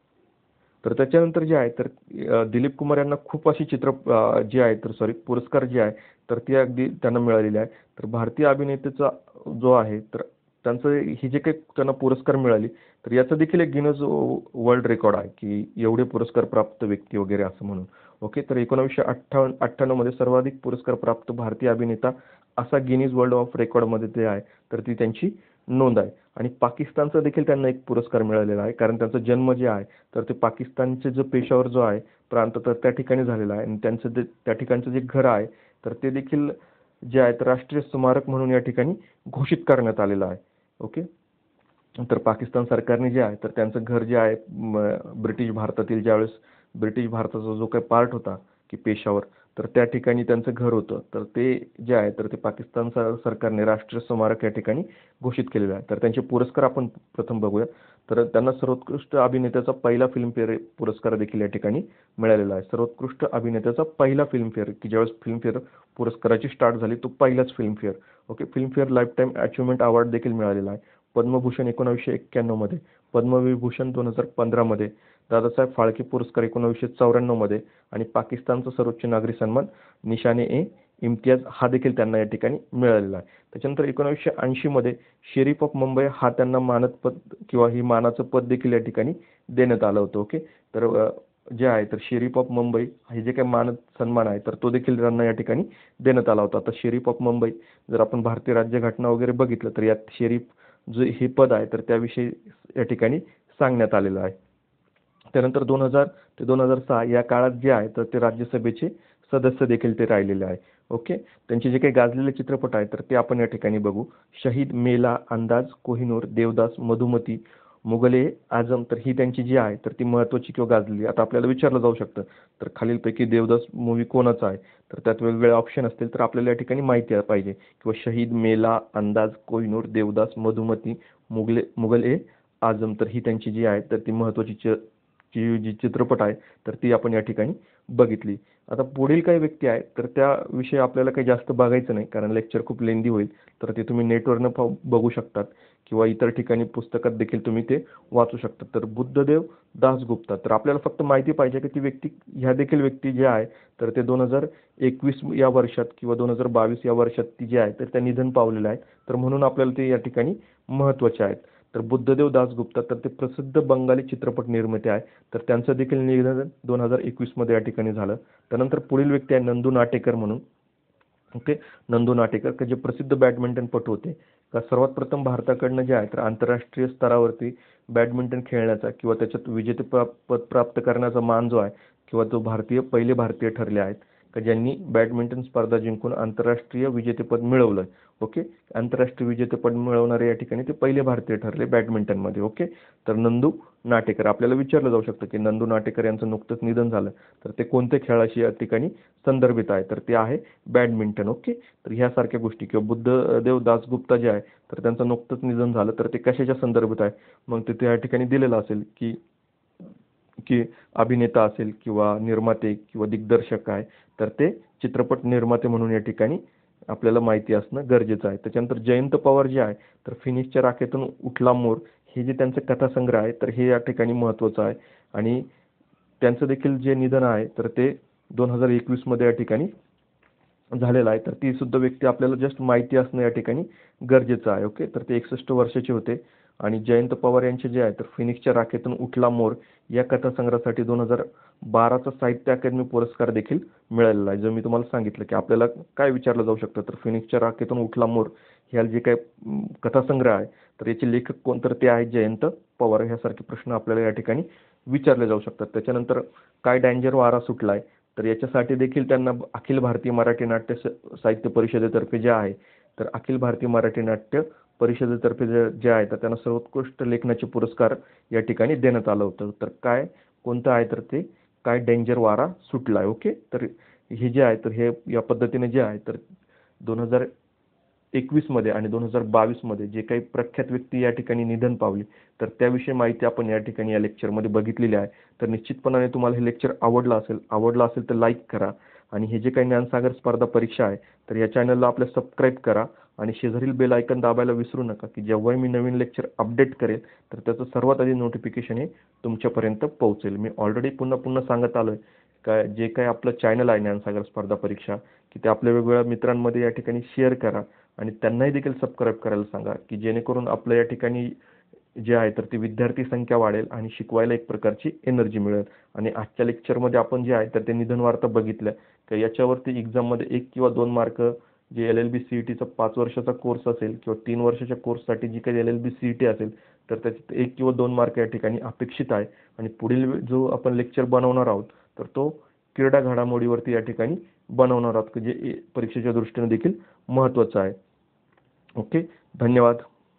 तर त्याच्यानंतर जे आहे तर दिलीप कुमार यांना खूप अशी जे आहे तर सॉरी पुरस्कार जे आहे तर ते अगदी त्यांना मिळालेले आहे. तर भारतीय अभिनेतेचा जो आहे तर त्यांचं हे जे काही त्यांना पुरस्कार मिळाले तर याचा देखील एक गिनज वर्ल्ड रेकॉर्ड आहे की एवढे पुरस्कार प्राप्त व्यक्ती वगैरे असं म्हणून. ओके, तर 1998 मध्ये सर्वाधिक पुरस्कार प्राप्त भारतीय अभिनेता असा गिनीज वर्ल्ड ऑफ रेकॉर्डमध्ये ते आहे तर ती त्यांची नोंद आहे. आणि पाकिस्तानचा देखील त्यांना एक पुरस्कार मिळालेला आहे कारण त्यांचा जन्म जे आहे तर ते पाकिस्तानचे जो पेशावर जो आहे प्रांत तर त्या ठिकाणी झालेला आहे आणि त्यांचं त्या ठिकाणचं जे घर आहे तर ते देखील जे आहे तर राष्ट्रीय स्मारक म्हणून या ठिकाणी घोषित करण्यात आलेलं आहे. ओके, तर पाकिस्तान सरकारने जे आहे तर त्यांचं घर जे आहे ब्रिटिश भारतातील ज्यावेळेस ब्रिटिश भारताचा जो काही पार्ट होता की पेशावर, तर त्या ठिकाणी त्यांचं घर होतं. तर ते जे आहे तर ते पाकिस्तान सरकारने राष्ट्रीय स्मारक या ठिकाणी घोषित केलेलं आहे. तर त्यांचे पुरस्कार आपण प्रथम बघूया. तर त्यांना सर्वोत्कृष्ट अभिनेत्याचा पहिला फिल्मफेअर पुरस्कार देखील या ठिकाणी मिळालेला आहे. सर्वोत्कृष्ट अभिनेत्याचा पहिला फिल्मफेअर, की ज्यावेळेस फिल्मफेअर पुरस्काराची स्टार्ट झाली तो पहिलाच Filmfare. Okay, Filmfare lifetime achievement award देखील मिळालेला आहे. पद्मभूषण 1991 मध्ये, पद्मविभूषण 2015 मध्ये, दादासाहेब फाळके पुरस्कार 1994 मध्ये आणि पाकिस्तानचा सर्वोच्च नागरी सन्मान निशाने-ए-इम्तियाज हा देखील त्यांना या ठिकाणी मिळालेला आहे. त्याच्यानंतर 1980 मध्ये शेरीफ ऑफ मुंबई हा त्यांना मानद पद किंवा ही मानाचं पद देखील या ठिकाणी देण्यात आलं होतं. ओके, तर जे आहे तर शेरीफ ऑफ मुंबई हे जे काही मानद सन्मान आहे तर तो देखील त्यांना या ठिकाणी देण्यात आला होता. आता शेरीफ ऑफ मुंबई जर आपण भारतीय राज्यघटना वगैरे बघितलं तर यात शेरीफ जे हे पद आहे तर त्याविषयी या ठिकाणी सांगण्यात आलेलं आहे. त्यानंतर 2000 ते 2006 या काळात जे आहे तर ते राज्यसभेचे सदस्य देखील ते राहिलेले आहे. ओके, त्यांचे जे काही गाजलेले चित्रपट आहेत तर ते आपण या ठिकाणी बघू. शहीद, मेला, अंदाज, कोहिनूर, देवदास, मधुमती, मुगले आझम, तर ही त्यांची जी आहे तर ती महत्त्वाची किंवा गाजलेली. आता आपल्याला विचारलं जाऊ शकतं तर खालीलपैकी देवदास मूव्ही कोणाचा आहे, तर त्यात वेगवेगळे ऑप्शन असतील तर आपल्याला या ठिकाणी माहिती पाहिजे किंवा शहीद, मेला, अंदाज, कोहिनूर, देवदास, मधुमती, मुगल ए आझम, तर ही त्यांची जी आहे तर ती महत्त्वाची जी चित्रपट आहे तर ती आपण या ठिकाणी बघितली. आता पुढील काही व्यक्ती आहेत तर त्याविषयी आपल्याला काही जास्त बघायचं नाही कारण लेक्चर खूप लेंदी होईल. तर ते तुम्ही नेटवरनं बघू शकतात किंवा इतर ठिकाणी पुस्तकात देखील तुम्ही ते वाचू शकता. तर बुद्धदेव दासगुप्ता, तर आपल्याला फक्त माहिती पाहिजे की ती व्यक्ती, ह्या देखील व्यक्ती जे आहे तर ते 2021 या वर्षात किंवा 2022 या वर्षात ती जी आहे तर त्या निधन पावलेल्या आहेत. तर म्हणून आपल्याला ते या ठिकाणी महत्त्वाचे आहेत. तर बुद्धदेव दासगुप्ता तर ते प्रसिद्ध बंगाली चित्रपट निर्माते आहे. तर त्यांचं देखील निधन 2021 मध्ये या ठिकाणी झालं. त्यानंतर पुढील व्यक्ती आहे नंदू नाटेकर म्हणून. ओके. नंदू नाटेकर जे प्रसिद्ध बॅडमिंटनपटू होते. का सर्वात प्रथम भारताकडनं जे आहे तर आंतरराष्ट्रीय स्तरावरती बॅडमिंटन खेळण्याचा किंवा त्याच्यात पद प्राप्त करण्याचा मान जो आहे किंवा तो पहिले भारतीय ठरले आहेत का ज्यांनी बॅडमिंटन स्पर्धा जिंकून आंतरराष्ट्रीय विजेतेपद मिळवलं. ओके. आंतरराष्ट्रीय विजेतेपद मिळवणारे या ठिकाणी ते पहिले भारतीय ठरले बॅडमिंटनमध्ये. ओके. तर नंदू नाटेकर आपल्याला विचारलं जाऊ शकतं की नंदू नाटेकर यांचं नुकतंच निधन झालं तर ते कोणत्या खेळाशी या ठिकाणी संदर्भित आहे तर ते आहे बॅडमिंटन. ओके. तर ह्यासारख्या गोष्टी किंवा बुद्धदेव दासगुप्ता जे आहे तर त्यांचं नुकतंच निधन झालं तर ते कशाच्या संदर्भात आहे मग ते या ठिकाणी दिलेलं असेल की की अभिनेता असेल किंवा निर्माते किंवा दिग्दर्शक आहे तर ते चित्रपट निर्माते म्हणून या ठिकाणी आपल्याला माहिती असणं गरजेचं आहे. त्याच्यानंतर जयंत पवार जे आहे तर फिनिक्सच्या राखेतून उठला मोर हे जे त्यांचं कथासंग्रह आहे तर हे या ठिकाणी महत्त्वाचं आहे आणि त्यांचं देखील जे निधन आहे तर ते 2021 मध्ये या ठिकाणी झालेलं आहे. तर ती सुद्धा व्यक्ती आपल्याला जस्ट माहिती असणं या ठिकाणी गरजेचं आहे. ओके. तर ते 61 वर्षाचे होते आणि जयंत पवार यांचे जे आहे तर फिनिक्सच्या राखेतून उठला मोर या कथासंग्रहासाठी 2012चा साहित्य अकादमी पुरस्कार देखील मिळालेला आहे. जो मी तुम्हाला सांगितलं की आपल्याला काय विचारलं जाऊ शकतं तर फिनिक्सच्या राखेतून उठला मोर ह्या जे काही कथासंग्रह आहे तर याचे लेखक कोण तर ते आहेत जयंत पवार. ह्यासारखे प्रश्न आपल्याला या ठिकाणी विचारले जाऊ शकतात. त्याच्यानंतर काय डेंजर वारा सुटलाय तर याच्यासाठी देखील त्यांना अखिल भारतीय मराठी नाट्य साहित्य परिषदेतर्फे जे आहे तर अखिल भारतीय मराठी नाट्य परिषदेतर्फे जे आहे तर त्यांना सर्वोत्कृष्ट लेखनाचे पुरस्कार या ठिकाणी देण्यात आलं होतं. तर कोणतं आहे तर ते काय डेंजर वारा सुटलाय. ओके. तर हे जे आहे तर हे या पद्धतीने जे आहे तर 2021 मध्ये आणि 2022 मध्ये जे काही प्रख्यात व्यक्ती या ठिकाणी निधन पावली तर त्याविषयी माहिती आपण या ठिकाणी या लेक्चरमध्ये बघितलेली आहे. तर निश्चितपणाने तुम्हाला हे लेक्चर आवडलं असेल तर लाईक करा आणि हे जे काही ज्ञानसागर स्पर्धा परीक्षा आहे तर या चॅनलला आपल्या सबस्क्राईब करा आणि शेजारील बेल आयकन दाबायला विसरू नका की जेव्हाही मी नवीन लेक्चर अपडेट करेल तर त्याचं सर्वात आधी नोटिफिकेशन हे तुमच्यापर्यंत पोहोचेल. मी ऑलरेडी पुन्हा पुन्हा सांगत आलोय का जे काही आपलं चॅनल आहे ज्ञानसागर स्पर्धा परीक्षा की ते आपल्या वेगवेगळ्या मित्रांमध्ये या ठिकाणी शेअर करा आणि त्यांनाही देखील सबस्क्राईब करायला सांगा की जेणेकरून आपलं या ठिकाणी जे आहे तर ती विद्यार्थी संख्या वाढेल आणि शिकवायला एक प्रकारची एनर्जी मिळेल. आणि आजच्या लेक्चरमध्ये आपण जे आहे तर ते निधन वार्ता बघितल्या तर याच्यावरती एक्झाममध्ये 1 किंवा 2 मार्क जे LLB CETचा 5 वर्षाचा कोर्स असेल किंवा 3 वर्षाच्या कोर्ससाठी जी काही LLB CET असेल तर त्याच्यात 1 किंवा 2 मार्क या ठिकाणी अपेक्षित आहे. आणि पुढील जो आपण लेक्चर बनवणार आहोत तर तो क्रीडा घडामोडीवरती या ठिकाणी बनवणार आहोत जे परीक्षेच्या दृष्टीने देखील महत्त्वाचं आहे. ओके. धन्यवाद.